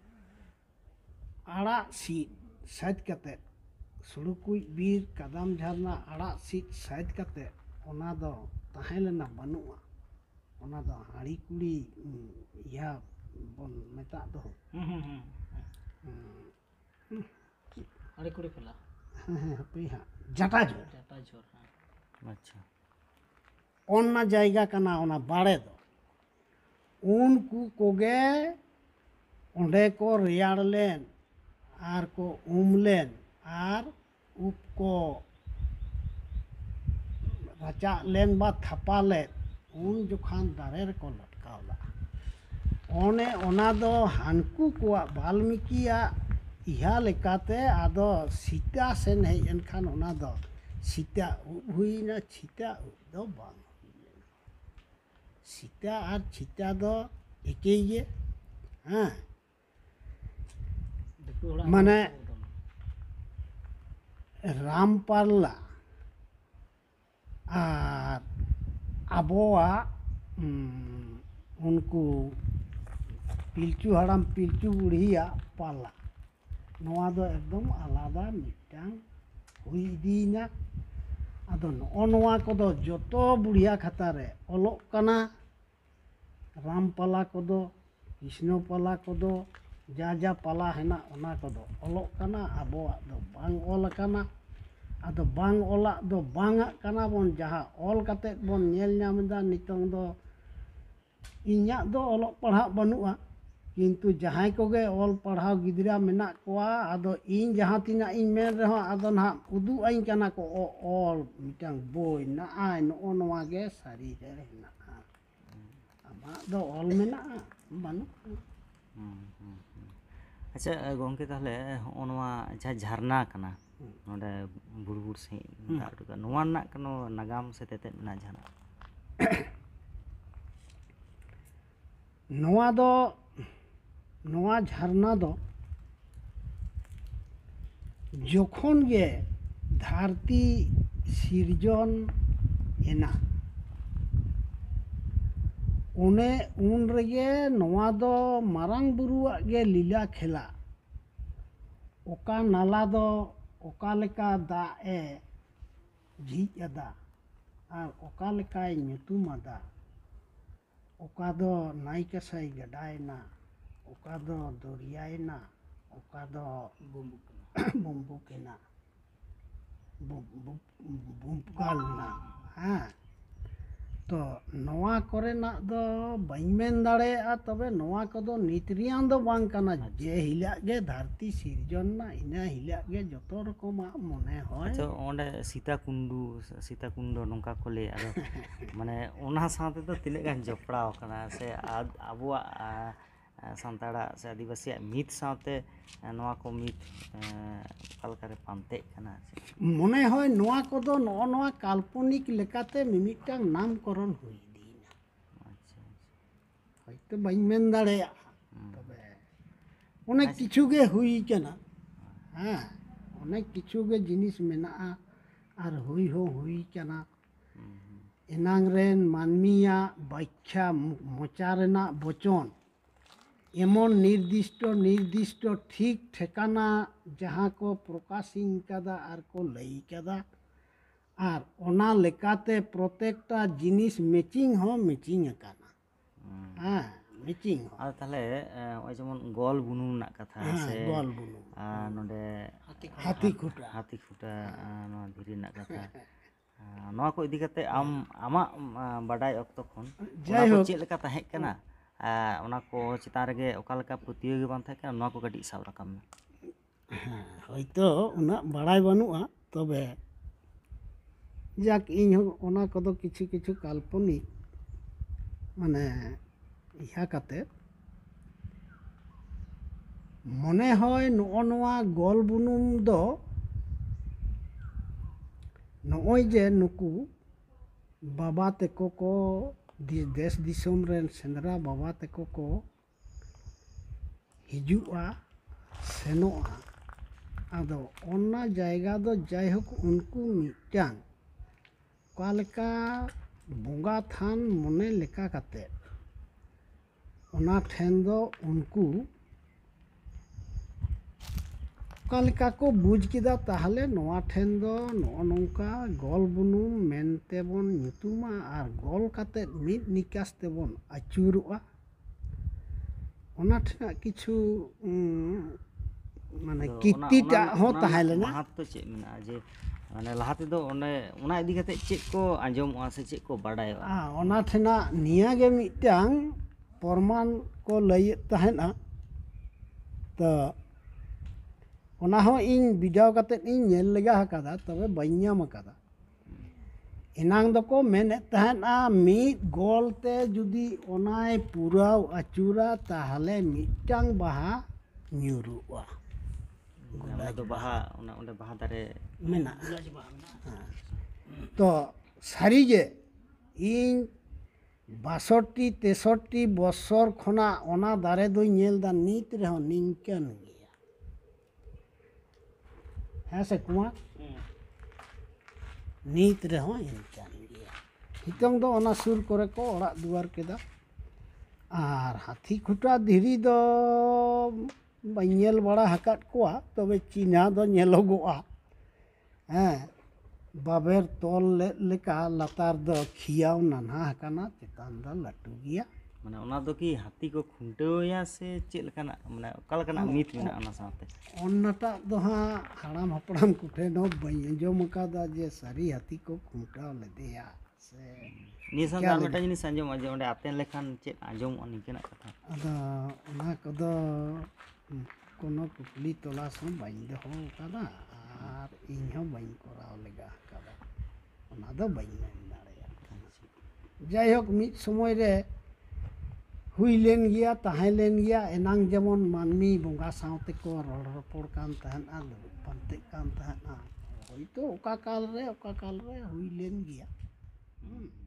ᱟᱲᱟᱜ ᱥᱤᱫ ᱥᱟᱡ ᱠᱟᱛᱮᱫ ᱥᱩᱲᱩᱠᱩᱡ ᱵᱤᱨ ᱠᱟᱫᱟᱢ ᱡᱷᱟᱨᱱᱟ ᱟᱲᱟᱜ ᱥᱤᱫ ᱥᱟᱡ ᱠᱟᱛᱮᱫ ᱚᱱᱟ ᱫᱚ ᱛᱟᱦᱮᱸ ᱞᱮᱱᱟ ᱵᱟᱹᱱᱩᱜᱼᱟ ᱚᱱᱟ ᱫᱚ ᱦᱟᱺᱲᱤ ᱠᱩᱲᱤ ᱤᱭᱟᱹ ᱵᱚᱱ ᱢᱮᱛᱟᱜ ᱫᱚ ᱦᱟᱺᱲᱤ ᱠᱩᱲᱤ ᱯᱷᱮᱞᱟ ᱦᱮᱸ ᱦᱮᱸ ᱦᱟᱯᱮ ᱦᱟᱸᱜ ᱡᱟᱴᱟ ᱡᱷᱳᱨ ᱡᱟᱴᱟ ᱡᱷᱳᱨ ᱦᱮᱸ ᱟᱪᱪᱷᱟ ᱚᱱᱟ ᱡᱟᱭᱜᱟ ᱠᱟᱱᱟ ᱚᱱᱟ ᱵᱟᱲᱮ ᱫᱚ ᱩᱱᱠᱩ ᱠᱚᱜᱮ ᱚᱸᱰᱮ ᱠᱚ ᱨᱮᱭᱟᱲ ᱞᱮᱱ ᱟᱨ ᱠᱚ ᱩᱢ ᱞᱮᱱ ᱟᱨ ᱩᱵ ᱠᱚ ᱨᱟᱪᱟᱜ ᱞᱮᱱ ᱵᱟ ᱛᱷᱟᱯᱟ ᱞᱮᱱ ᱩᱱ ᱡᱚᱠᱷᱟᱱ ᱫᱟᱨᱮ ᱨᱮᱠᱚ ᱞᱚᱴᱠᱟᱣ ᱞᱟᱜᱼᱟ ᱚᱱᱮ ᱚᱱᱟ ᱫᱚ ᱦᱟᱹᱱᱠᱩ ᱠᱚᱣᱟᱜ ᱵᱟᱞᱢᱤᱠᱤᱭᱟᱜ ᱤᱦᱟ ᱞᱮᱠᱟᱛᱮ ᱟᱫᱚ ᱥᱤᱛᱟ ᱥᱮᱱ ᱦᱮᱡ ᱮᱱ ᱠᱷᱟᱱ ᱚᱱᱟ ᱫᱚ ᱥᱤᱛᱟ ᱩᱵ ᱦᱩᱭᱱᱟ ᱪᱷᱤᱛᱟ ᱩᱵ ᱫᱚ ᱵᱟᱝ ᱦᱩᱭ ᱞᱮᱱᱟ ᱥᱤᱛᱟ ᱟᱨ ᱪᱷᱤᱛᱟ ᱫᱚ ᱮᱠᱮᱭ ᱜᱮ ᱦᱮᱸ ᱫᱤᱠᱩ ᱦᱚᱲᱟᱜ ᱢᱟᱱᱮ ᱩᱰᱩᱝ ᱨᱟᱢ ᱯᱟᱨᱞᱟ ᱟᱨ ᱟᱵᱚᱣᱟᱜ ᱩᱱᱠᱩ ᱯᱤᱞᱪᱩ ᱦᱟᱲᱟᱢ ᱯᱤᱞᱪᱩ ᱵᱩᱲᱦᱤᱭᱟᱜ ᱯᱟᱞᱟ ᱱᱚᱣᱟ ᱫᱚ ᱮᱠᱫᱚᱢ ᱟᱞᱟᱫᱟ ᱢᱤᱫᱴᱟᱝ ᱦᱩᱭ ᱤᱫᱤᱭᱮᱱᱟ ᱟᱫᱚ ᱱᱚᱜᱼᱚ ᱱᱚᱣᱟ ᱠᱚᱫᱚ ᱡᱚᱛᱚ ᱵᱩᱲᱦᱤᱭᱟ ᱠᱷᱟᱛᱟ ᱨᱮ ᱚᱞᱚᱜ ᱠᱟᱱᱟ ᱨᱟᱢ ᱯᱟᱞᱟ ᱠᱚᱫᱚ ᱠᱨᱤᱥᱱᱚ ᱯᱟᱞᱟ ᱠᱚᱫᱚ ᱡᱟ ᱡᱟ ᱯᱟᱞᱟ ᱦᱮᱱᱟᱜ ᱚᱱᱟ ᱠᱚᱫᱚ ᱚᱞᱚᱜ ᱠᱟᱱᱟ ᱟᱵᱚᱣᱟᱜ ᱫᱚ ᱵᱟᱝ ᱚᱞ ᱟᱠᱟᱱᱟ ᱟᱫᱚ ᱵᱟᱝ ᱚᱞᱟᱜ ᱫᱚ ᱵᱟᱝᱟᱜ ᱠᱟᱱᱟ ᱵᱚᱱ ᱡᱟᱦᱟᱸ ᱚᱞ ᱠᱟᱛᱮᱫ ᱵᱚᱱ ᱧᱮᱞ ᱧᱟᱢ ᱮᱫᱟ ᱱᱤᱛᱚᱝ ᱫᱚ ᱤᱧᱟᱹᱜ ᱫᱚ ᱚᱞᱚᱜ ᱯᱟᱲᱦᱟᱜ ᱵᱟᱹᱱᱩᱜᱼᱟ ᱠᱤᱱᱛᱩ ᱡᱟᱦᱟᱸᱭ ᱠᱚᱜᱮ ᱚᱞ ᱯᱟᱲᱦᱟᱣ ᱜᱤᱫᱽᱨᱟᱹ ᱢᱮᱱᱟᱜ ᱠᱚᱣᱟ ᱟᱫᱚ ᱤᱧ ᱡᱟᱦᱟᱸ ᱛᱤᱱᱟᱹᱜ ᱤᱧ ᱢᱮᱱ ᱨᱮᱦᱚᱸ ᱟᱫᱚ ᱱᱟᱦᱟᱜ ᱩᱫᱩᱜ ᱟᱹᱧ ᱠᱟᱱᱟ ᱠᱚ ᱚᱞ ᱢᱤᱫᱴᱟᱝ ᱵᱳᱭ ᱱᱟᱜᱼᱟᱭ ᱱᱚᱜᱼᱚ ᱱᱚᱣᱟ ᱜᱮ ᱥᱟᱹᱨᱤ ᱨᱮ ᱦᱮᱱᱟᱜᱼᱟ ᱟᱢᱟᱜ ᱫᱚ ᱚᱞ ᱢᱮᱱᱟᱜᱼᱟ ᱵᱟᱹᱱᱩᱜᱼᱟ ᱟᱪᱪᱷᱟ ᱜᱚᱝᱠᱮ ᱛᱟᱦᱚᱞᱮ ᱦᱚᱜᱼᱚ ᱱᱚᱣᱟ ᱡᱟᱦᱟᱸ ᱡᱷᱟᱨᱱᱟ ᱠᱟᱱᱟ ᱱᱚᱰᱮ ᱵᱩᱲ ᱵᱩᱲ ᱥᱟᱺᱦᱤᱡ ᱫᱟᱜ ᱩᱰᱩᱠᱟ ᱱᱚᱣᱟ ᱨᱮᱱᱟᱜ কোনো ᱱᱟᱜᱟᱢ ᱥᱮ ᱛᱮᱛᱮᱫ ᱢᱮᱱᱟᱜᱼᱟ ᱡᱟᱦᱟᱱᱟᱜ ᱱᱚᱣᱟ ᱫᱚ ᱱᱚᱣᱟ ᱡᱷᱟᱨᱱᱟ ᱫᱚ ᱡᱚᱠᱷᱚᱱ ᱜᱮ ᱫᱷᱟᱹᱨᱛᱤ ᱥᱤᱨᱡᱚᱱ ᱮᱱᱟ ᱚᱱᱮ ᱩᱱ ᱨᱮᱜᱮ ᱱᱚᱣᱟ ᱫᱚ ᱢᱟᱨᱟᱝ ᱵᱩᱨᱩᱣᱟᱜ ᱜᱮ ᱞᱤᱞᱟ ᱠᱷᱮᱞᱟ ᱚᱠᱟ ᱱᱟᱞᱟ ᱫᱚ ᱚᱠᱟ ᱞᱮᱠᱟ ᱫᱟᱜ ᱮ ᱡᱷᱤᱡ ᱟᱫᱟ ᱟᱨ ᱚᱠᱟ ᱞᱮᱠᱟᱭ ᱧᱩᱛᱩᱢ ᱟᱫᱟ ᱚᱠᱟ ᱫᱚ ᱱᱟᱭ ᱠᱟᱥᱟᱭ ᱜᱟᱰᱟᱭᱮᱱᱟ ᱚᱠᱟ ᱫᱚ ᱫᱚᱨᱭᱟᱭᱮᱱᱟ ᱚᱠᱟ ᱫᱚ ᱵᱩᱢᱵᱩᱠᱮᱱᱟ ᱵᱩᱢᱯᱩᱜᱟᱞᱱᱟ ᱦᱮᱸ ᱛᱚ ᱱᱚᱣᱟ ᱠᱚᱨᱮᱱᱟᱜ ᱫᱚ ᱵᱟᱹᱧ ᱢᱮᱱ ᱫᱟᱲᱮᱭᱟᱜᱼᱟ ᱛᱚᱵᱮ ᱱᱚᱣᱟ ᱠᱚᱫᱚ ᱱᱤᱛ ᱨᱮᱭᱟᱝ ᱫᱚ ᱵᱟᱝ ᱠᱟᱱᱟ ᱡᱮ ᱦᱤᱞᱟᱹᱜ ᱜᱮ ᱫᱷᱟᱹᱨᱛᱤ ᱥᱤᱨᱡᱚᱱ ᱱᱟ ᱤᱱᱟᱹ ᱦᱤᱞᱟᱹᱜ ᱜᱮ ᱡᱚᱛᱚ ᱨᱚᱠᱚᱢᱟᱜ ᱢᱚᱱᱮ ᱦᱚᱭ ᱟᱪᱪᱷᱟ ᱚᱸᱰᱮ ᱥᱤᱛᱟ ᱠᱩᱱᱰᱩ ᱥᱤᱛᱟ ᱠᱩᱱᱰᱚ ᱱᱚᱝᱠᱟ ᱠᱚ ᱞᱟᱹᱭᱟ ᱟᱫᱚ ᱢᱟᱱᱮ ᱚᱱᱟ ᱥᱟᱶᱛᱮ ᱫᱚ ᱛᱤᱱᱟᱹᱜ ᱜᱟᱱ ᱡᱚᱯᱲᱟᱣ ᱟᱠᱟᱱᱟ ᱥᱮ ᱟᱵᱚᱣᱟᱜ ᱥᱟᱱᱛᱟᱲᱟᱜ ᱥᱮ ᱟᱹᱫᱤᱵᱟᱹᱥᱤᱭᱟᱜ ᱢᱤᱛ ᱥᱟᱶᱛᱮ ᱱᱚᱣᱟ ᱠᱚ ᱢᱤᱛ ᱚᱠᱟ ᱞᱮᱠᱟᱨᱮ ᱯᱟᱱᱛᱮᱜ ᱠᱟᱱᱟ ᱢᱚᱱᱮ হয় ᱱᱚᱣᱟ ᱠᱚᱫᱚ ᱱᱚᱜᱼᱚ ᱱᱚᱣᱟ ᱠᱟল্ᱯᱚᱱᱤᱠ ᱞᱮᱠᱟᱛᱮ ᱢᱤᱢᱤᱫᱴᱟᱝ ᱱᱟᱢᱠᱚᱨᱚᱱ ᱦᱩᱭ ᱤᱫᱤᱭᱮᱱᱟ ᱟᱪᱪᱷᱟ ᱦᱚᱭᱛᱚ ᱵᱟᱹᱧ ᱢᱮᱱ ᱫᱟᱲᱮᱭᱟᱜᱼᱟ ᱛᱚᱵᱮ ᱚনেক ᱠᱤᱪᱷᱩ ᱜᱮ ᱦᱩᱭ ᱠᱟᱱᱟ ᱦᱮᱸ অনেক ᱠᱤᱪᱷᱩ ᱜᱮ ᱡᱤᱱᱤস ᱢᱮᱱᱟᱜᱼᱟ ᱟᱨ ᱦᱩᱭ ᱦᱚᱸ ᱦᱩᱭ ᱠᱟᱱᱟ ᱮᱱᱟᱝ ᱨᱮᱱ ᱢᱟᱹᱱᱢᱤᱭᱟᱜ ᱵᱟᱠᱷᱭᱟ ᱢᱚᱪᱟ ᱨᱮᱱᱟᱜ ᱵᱚᱪᱚᱱ এমন নির্দিষ্ট নির্দিষ্ট ঠিক ঠিকানা যাহা কো প্রকাশিং কাদা আর কো লই কাদা আর ওনা লেকাতে প্রত্যেকটা জিনিস ম্যাচিং হ ম্যাচিং আকানা হ্যাঁ ম্যাচিং হ ᱟᱫᱚ ᱛᱟᱦᱞᱮ ᱱᱚᱜᱼᱚᱭ ᱡᱮᱢᱚᱱ ᱜᱚᱞ ᱵᱩᱱᱩᱢ ᱨᱮᱱᱟᱜ ᱠᱟᱛᱷᱟ ᱥᱮ গল বুনুম ᱱᱚᱰᱮ হাতি খুঁটা ᱦᱟᱹᱛᱤ ᱠᱷᱩᱴᱟ ᱱᱚᱣᱟ ᱫᱷᱤᱨᱤ ᱨᱮᱱᱟᱜ ᱠᱟᱛᱷᱟ ᱱᱚᱣᱟ ᱠᱚ ᱤᱫᱤ ᱠᱟᱛᱮ ᱟᱢ ᱟᱢᱟᱜ ᱵᱟᱰᱟᱭ ᱚᱠᱛᱚ ᱠᱷᱚᱱ ᱚᱱᱟ ᱠᱚ ᱪᱮᱫ ᱞᱮᱠᱟ ᱛᱟᱦᱮᱸ ᱠᱟᱱᱟ ᱚᱱᱟ ᱠᱚ ᱪᱮᱛᱟᱱ ᱨᱮᱜᱮ ᱚᱠᱟ ᱞᱮᱠᱟ ᱯᱟᱹᱛᱭᱟᱹᱣ ᱜᱮ ᱵᱟᱝ ᱛᱟᱦᱮᱸ ᱠᱟᱱᱟ ᱱᱚᱣᱟ ᱠᱚ ᱠᱟᱹᱴᱤᱡ ᱥᱟᱵ ᱨᱟᱠᱟᱵ ᱢᱮ হ্যাঁ হয়তো উনাগ বাড়াই বানুয়া তবে যাক ইᱧ হᱚᱸ ᱚᱱᱟ ᱠᱚᱫᱚ ᱠᱤᱪᱷᱩ ᱠᱤᱪᱷᱩ ᱠᱟল্ᱯᱚᱱᱤক মানে ইহা কাতে মনে হয় নᱚᱜᱼᱚ ᱱᱚᱣᱟ গল বুনুম ᱫᱚ ᱱᱚᱜᱼᱚᱭ ᱡᱮ ᱱᱩᱠᱩ ᱵᱟᱵᱟ ᱛᱮᱠᱚ ᱠᱚ ᱫᱮᱥ ᱫᱤᱥᱚᱢ ᱨᱮᱱ ᱥᱮᱸᱫᱽᱨᱟ ᱵᱟᱵᱟ ᱛᱮᱠᱚ ᱠᱚ ᱦᱤᱡᱩᱜᱼᱟ ᱥᱮᱱᱚᱜᱼᱟ ᱟᱫᱚ ᱚᱱᱟ ᱡᱟᱭᱜᱟ ᱫᱚ ᱡᱟᱭᱦᱳᱠ ᱩᱱᱠᱩ ᱢᱤᱫᱴᱟᱝ ᱚᱠᱟ ᱞᱮᱠᱟ ᱵᱚᱸᱜᱟ ᱛᱷᱟᱱ ᱢᱚᱱᱮ ᱞᱮᱠᱟ ᱠᱟᱛᱮ ᱚᱱᱟ ᱴᱷᱮᱱ ᱫᱚ ᱩᱱᱠᱩ ᱚᱠᱟ ᱞᱮᱠᱟ ᱠᱚ ᱵᱩᱡᱽ ᱠᱮᱫᱟ ᱛᱟᱦᱞᱮ ᱱᱚᱣᱟ ᱴᱷᱮᱱ ᱫᱚ ᱱᱚᱜᱼᱚ ᱱᱚᱝᱠᱟ ᱜᱚᱞ ᱵᱩᱱᱩᱢ ᱢᱮᱱᱛᱮ ᱵᱚᱱ ᱧᱩᱛᱩᱢᱟ ᱟᱨ ᱜᱚᱞ ᱠᱟᱛᱮ ᱢᱤᱫ ᱱᱤᱠᱟᱥ ᱛᱮᱵᱚᱱ ᱟᱹᱪᱩᱨᱚᱜᱼᱟ ᱚᱱᱟ ᱴᱷᱮᱱᱟᱜ ᱠᱤᱪᱷᱩ ᱢᱟᱱᱮ ᱠᱤᱛᱛᱤᱴᱟᱜ ᱦᱚᱸ ᱛᱟᱦᱮᱸ ᱞᱮᱱᱟ ᱢᱟᱦᱟᱛᱛᱚ ᱪᱮᱫ ᱢᱮᱱᱟᱜᱼᱟ ᱡᱮ ᱢᱟᱱᱮ ᱞᱟᱦᱟ ᱛᱮᱫᱚ ᱚᱱᱮ ᱚᱱᱟ ᱤᱫᱤ ᱠᱟᱛᱮ ᱪᱮᱫ ᱠᱚ ᱟᱸᱡᱚᱢᱚᱜᱼᱟ ᱥᱮ ᱪᱮᱫ ᱠᱚ ᱵᱟᱰᱟᱭᱚᱜᱼᱟ ᱚᱱᱟ ᱴᱷᱮᱱᱟᱜ ᱱᱤᱭᱟᱹᱜᱮ ᱢᱤᱫᱴᱟᱝ ᱯᱨᱚᱢᱟᱱ ᱠᱚ ᱞᱟᱹᱭᱮᱫ ᱛᱟᱦᱮᱱᱟ ᱛᱚ ᱚᱱᱟ ᱦᱚᱸ ᱤᱧ ᱵᱤᱰᱟᱹᱣ ᱠᱟᱛᱮ ᱤᱧ ᱧᱮᱞ ᱞᱮᱜᱟ ᱟᱠᱟᱫᱟ ᱛᱚᱵᱮ ᱵᱟᱹᱧ ᱧᱟᱢ ᱟᱠᱟᱫᱟ ᱮᱱᱟᱝ ᱫᱚᱠᱚ ᱢᱮᱱᱮᱫ ᱛᱟᱦᱮᱱᱟ ᱢᱤᱫ ᱜᱚᱞ ᱛᱮ ᱡᱩᱫᱤ ᱚᱱᱟᱭ ᱯᱩᱨᱟᱹᱣ ᱟᱹᱪᱩᱨᱟ ᱛᱟᱦᱞᱮ ᱢᱤᱫᱴᱟᱝ ᱵᱟᱦᱟ ᱧᱩᱨᱩᱜᱼᱟ ᱚᱸᱰᱮ ᱫᱚ ᱵᱟᱦᱟ ᱚᱱᱟ ᱚᱸᱰে ᱵᱟᱦᱟ ᱫᱟᱨᱮ ᱢᱮᱱᱟᱜᱼᱟ ᱛᱚ ᱥᱟᱹᱨᱤᱜᱮ ᱤᱧ ᱵᱟষট্টি তেষট্টি বছর ᱠᱷᱚᱱᱟᱜ ᱚᱱᱟ ᱫᱟᱨᱮ ᱫᱚᱧ ᱧᱮᱞᱫᱟ ᱱᱤᱛ ᱨᱮᱦᱚᱸ ᱱᱤᱝᱠᱟᱹᱱ ᱜᱮᱭᱟ ᱦᱮᱸ ᱥᱮ ᱠᱩᱢᱟᱨ ᱱᱤᱛ ᱨᱮᱦᱚᱸ ᱤᱱᱠᱟᱹᱱ ᱜᱮᱭᱟ ᱱᱤᱛᱚᱝ ᱫᱚ ᱚᱱᱟ ᱥᱩᱨ ᱠᱚᱨᱮ ᱠᱚ ᱚᱲᱟᱜ ᱫᱩᱣᱟᱹᱨ ᱠᱮᱫᱟ ᱟᱨ ᱦᱟᱹᱛᱤ ᱠᱷᱩᱴᱟ ᱫᱷᱤᱨᱤ ᱫᱚ ᱵᱟᱹᱧ ᱧᱮᱞ ᱵᱟᱲᱟ ᱟᱠᱟᱫ ᱠᱚᱣᱟ ᱛᱚᱵᱮ ᱪᱤᱱᱦᱟᱹ ᱫᱚ ᱧᱮᱞᱚᱜᱚᱜᱼᱟ ᱦᱮᱸ ᱵᱟᱵᱮᱨ ᱛᱚᱞ ᱞᱮᱫ ᱞᱮᱠᱟ ᱞᱟᱛᱟᱨ ᱫᱚ ᱠᱷᱤᱭᱟᱹᱣ ᱱᱟᱱᱦᱟ ᱟᱠᱟᱱᱟ ᱪᱮᱛᱟᱱ ᱫᱚ ᱞᱟᱹᱴᱩ ᱜᱮᱭᱟ ᱢᱟᱱᱮ ᱚᱱᱟ ᱫᱚ ᱠᱤ ᱦᱟᱹᱛᱤ ᱠᱚ ᱠᱷᱩᱱᱴᱟᱹᱣᱮᱭᱟ ᱥᱮ ᱪᱮᱫ ᱞᱮᱠᱟᱱᱟᱜ ᱢᱟᱱᱮ ᱚᱠᱟ ᱞᱮᱠᱟᱱᱟᱜ ᱢᱤᱛ ᱢᱮᱱᱟᱜᱼᱟ ᱚᱱᱟ ᱥᱟᱶᱛᱮ ᱚᱱᱟᱴᱟᱜ ᱫᱚ ᱦᱟᱸᱜ ᱦᱟᱲᱟᱢ ᱦᱟᱯᱲᱟᱢ ᱠᱚᱴᱷᱮᱱ ᱦᱚᱸ ᱵᱟᱹᱧ ᱟᱸᱡᱚᱢ ᱟᱠᱟᱫᱟ ᱡᱮ ᱥᱟᱹᱨᱤ ᱦᱟᱹᱛᱤ ᱠᱚ ᱠᱷᱩᱱᱴᱟᱹᱣ ᱞᱮᱫᱮᱭᱟ ᱥᱮ ᱱᱤᱭᱟᱹ ᱥᱟᱶᱛᱮ ᱟᱨ ᱢᱤᱫᱴᱟᱝ ᱡᱤᱱᱤᱥ ᱟᱸᱡᱚᱢᱚᱜᱼᱟ ᱡᱮ ᱚᱸᱰᱮ ᱟᱛᱮᱱ ᱞᱮᱠᱷᱟᱱ ᱪᱮᱫ ᱟᱸᱡᱚᱢᱚᱜᱼᱟ ᱱᱤᱝᱠᱟᱹᱱᱟᱜ ᱠᱟᱛᱷᱟ ᱟᱫᱚ ᱚᱱᱟ ᱠᱚᱫᱚ ᱠᱳᱱᱳ ᱠᱩᱠᱞᱤ ᱛᱚᱞᱟᱥ ᱦᱚᱸ ᱵᱟᱹᱧ ᱫᱚᱦᱚ ᱟᱠᱟᱫᱟ ᱟᱨ ᱤᱧ ᱦᱚᱸ ᱵᱟᱹᱧ ᱠᱚᱨᱟᱣ ᱞᱮᱜᱟ ᱟᱠᱟᱫᱟ ᱚᱱᱟ ᱫᱚ ᱵᱟᱹᱧ ᱢᱮᱱ ᱫᱟᱲᱮᱭᱟᱜ ᱠᱟᱱᱟ ᱡᱟᱭᱦᱳᱠ ᱢᱤᱫ ᱥᱚᱢᱚᱭ ᱨᱮ ᱦᱩᱭ ᱞᱮᱱ ᱜᱮᱭᱟ ᱛᱟᱦᱮᱸ ᱞᱮᱱ ᱜᱮᱭᱟ ᱮᱱᱟᱝ ᱡᱮᱢᱚᱱ ᱢᱟᱹᱱᱢᱤ ᱵᱚᱸᱜᱟ ᱥᱟᱶ ᱛᱮᱠᱚ ᱨᱚᱲ ᱨᱚᱯᱚᱲ ᱠᱟᱱ ᱛᱟᱦᱮᱱᱟ ᱫᱩᱲᱩᱵ ᱯᱟᱱᱛᱮᱜ ᱠᱟᱱ ᱛᱟᱦᱮᱱᱟ ᱦᱳᱭᱛᱳ ᱚᱠᱟ ᱠᱟᱞ ᱨᱮ ᱚᱠᱟ ᱠᱟᱞ ᱨᱮ ᱦᱩᱭ ᱞᱮᱱ ᱜᱮᱭᱟ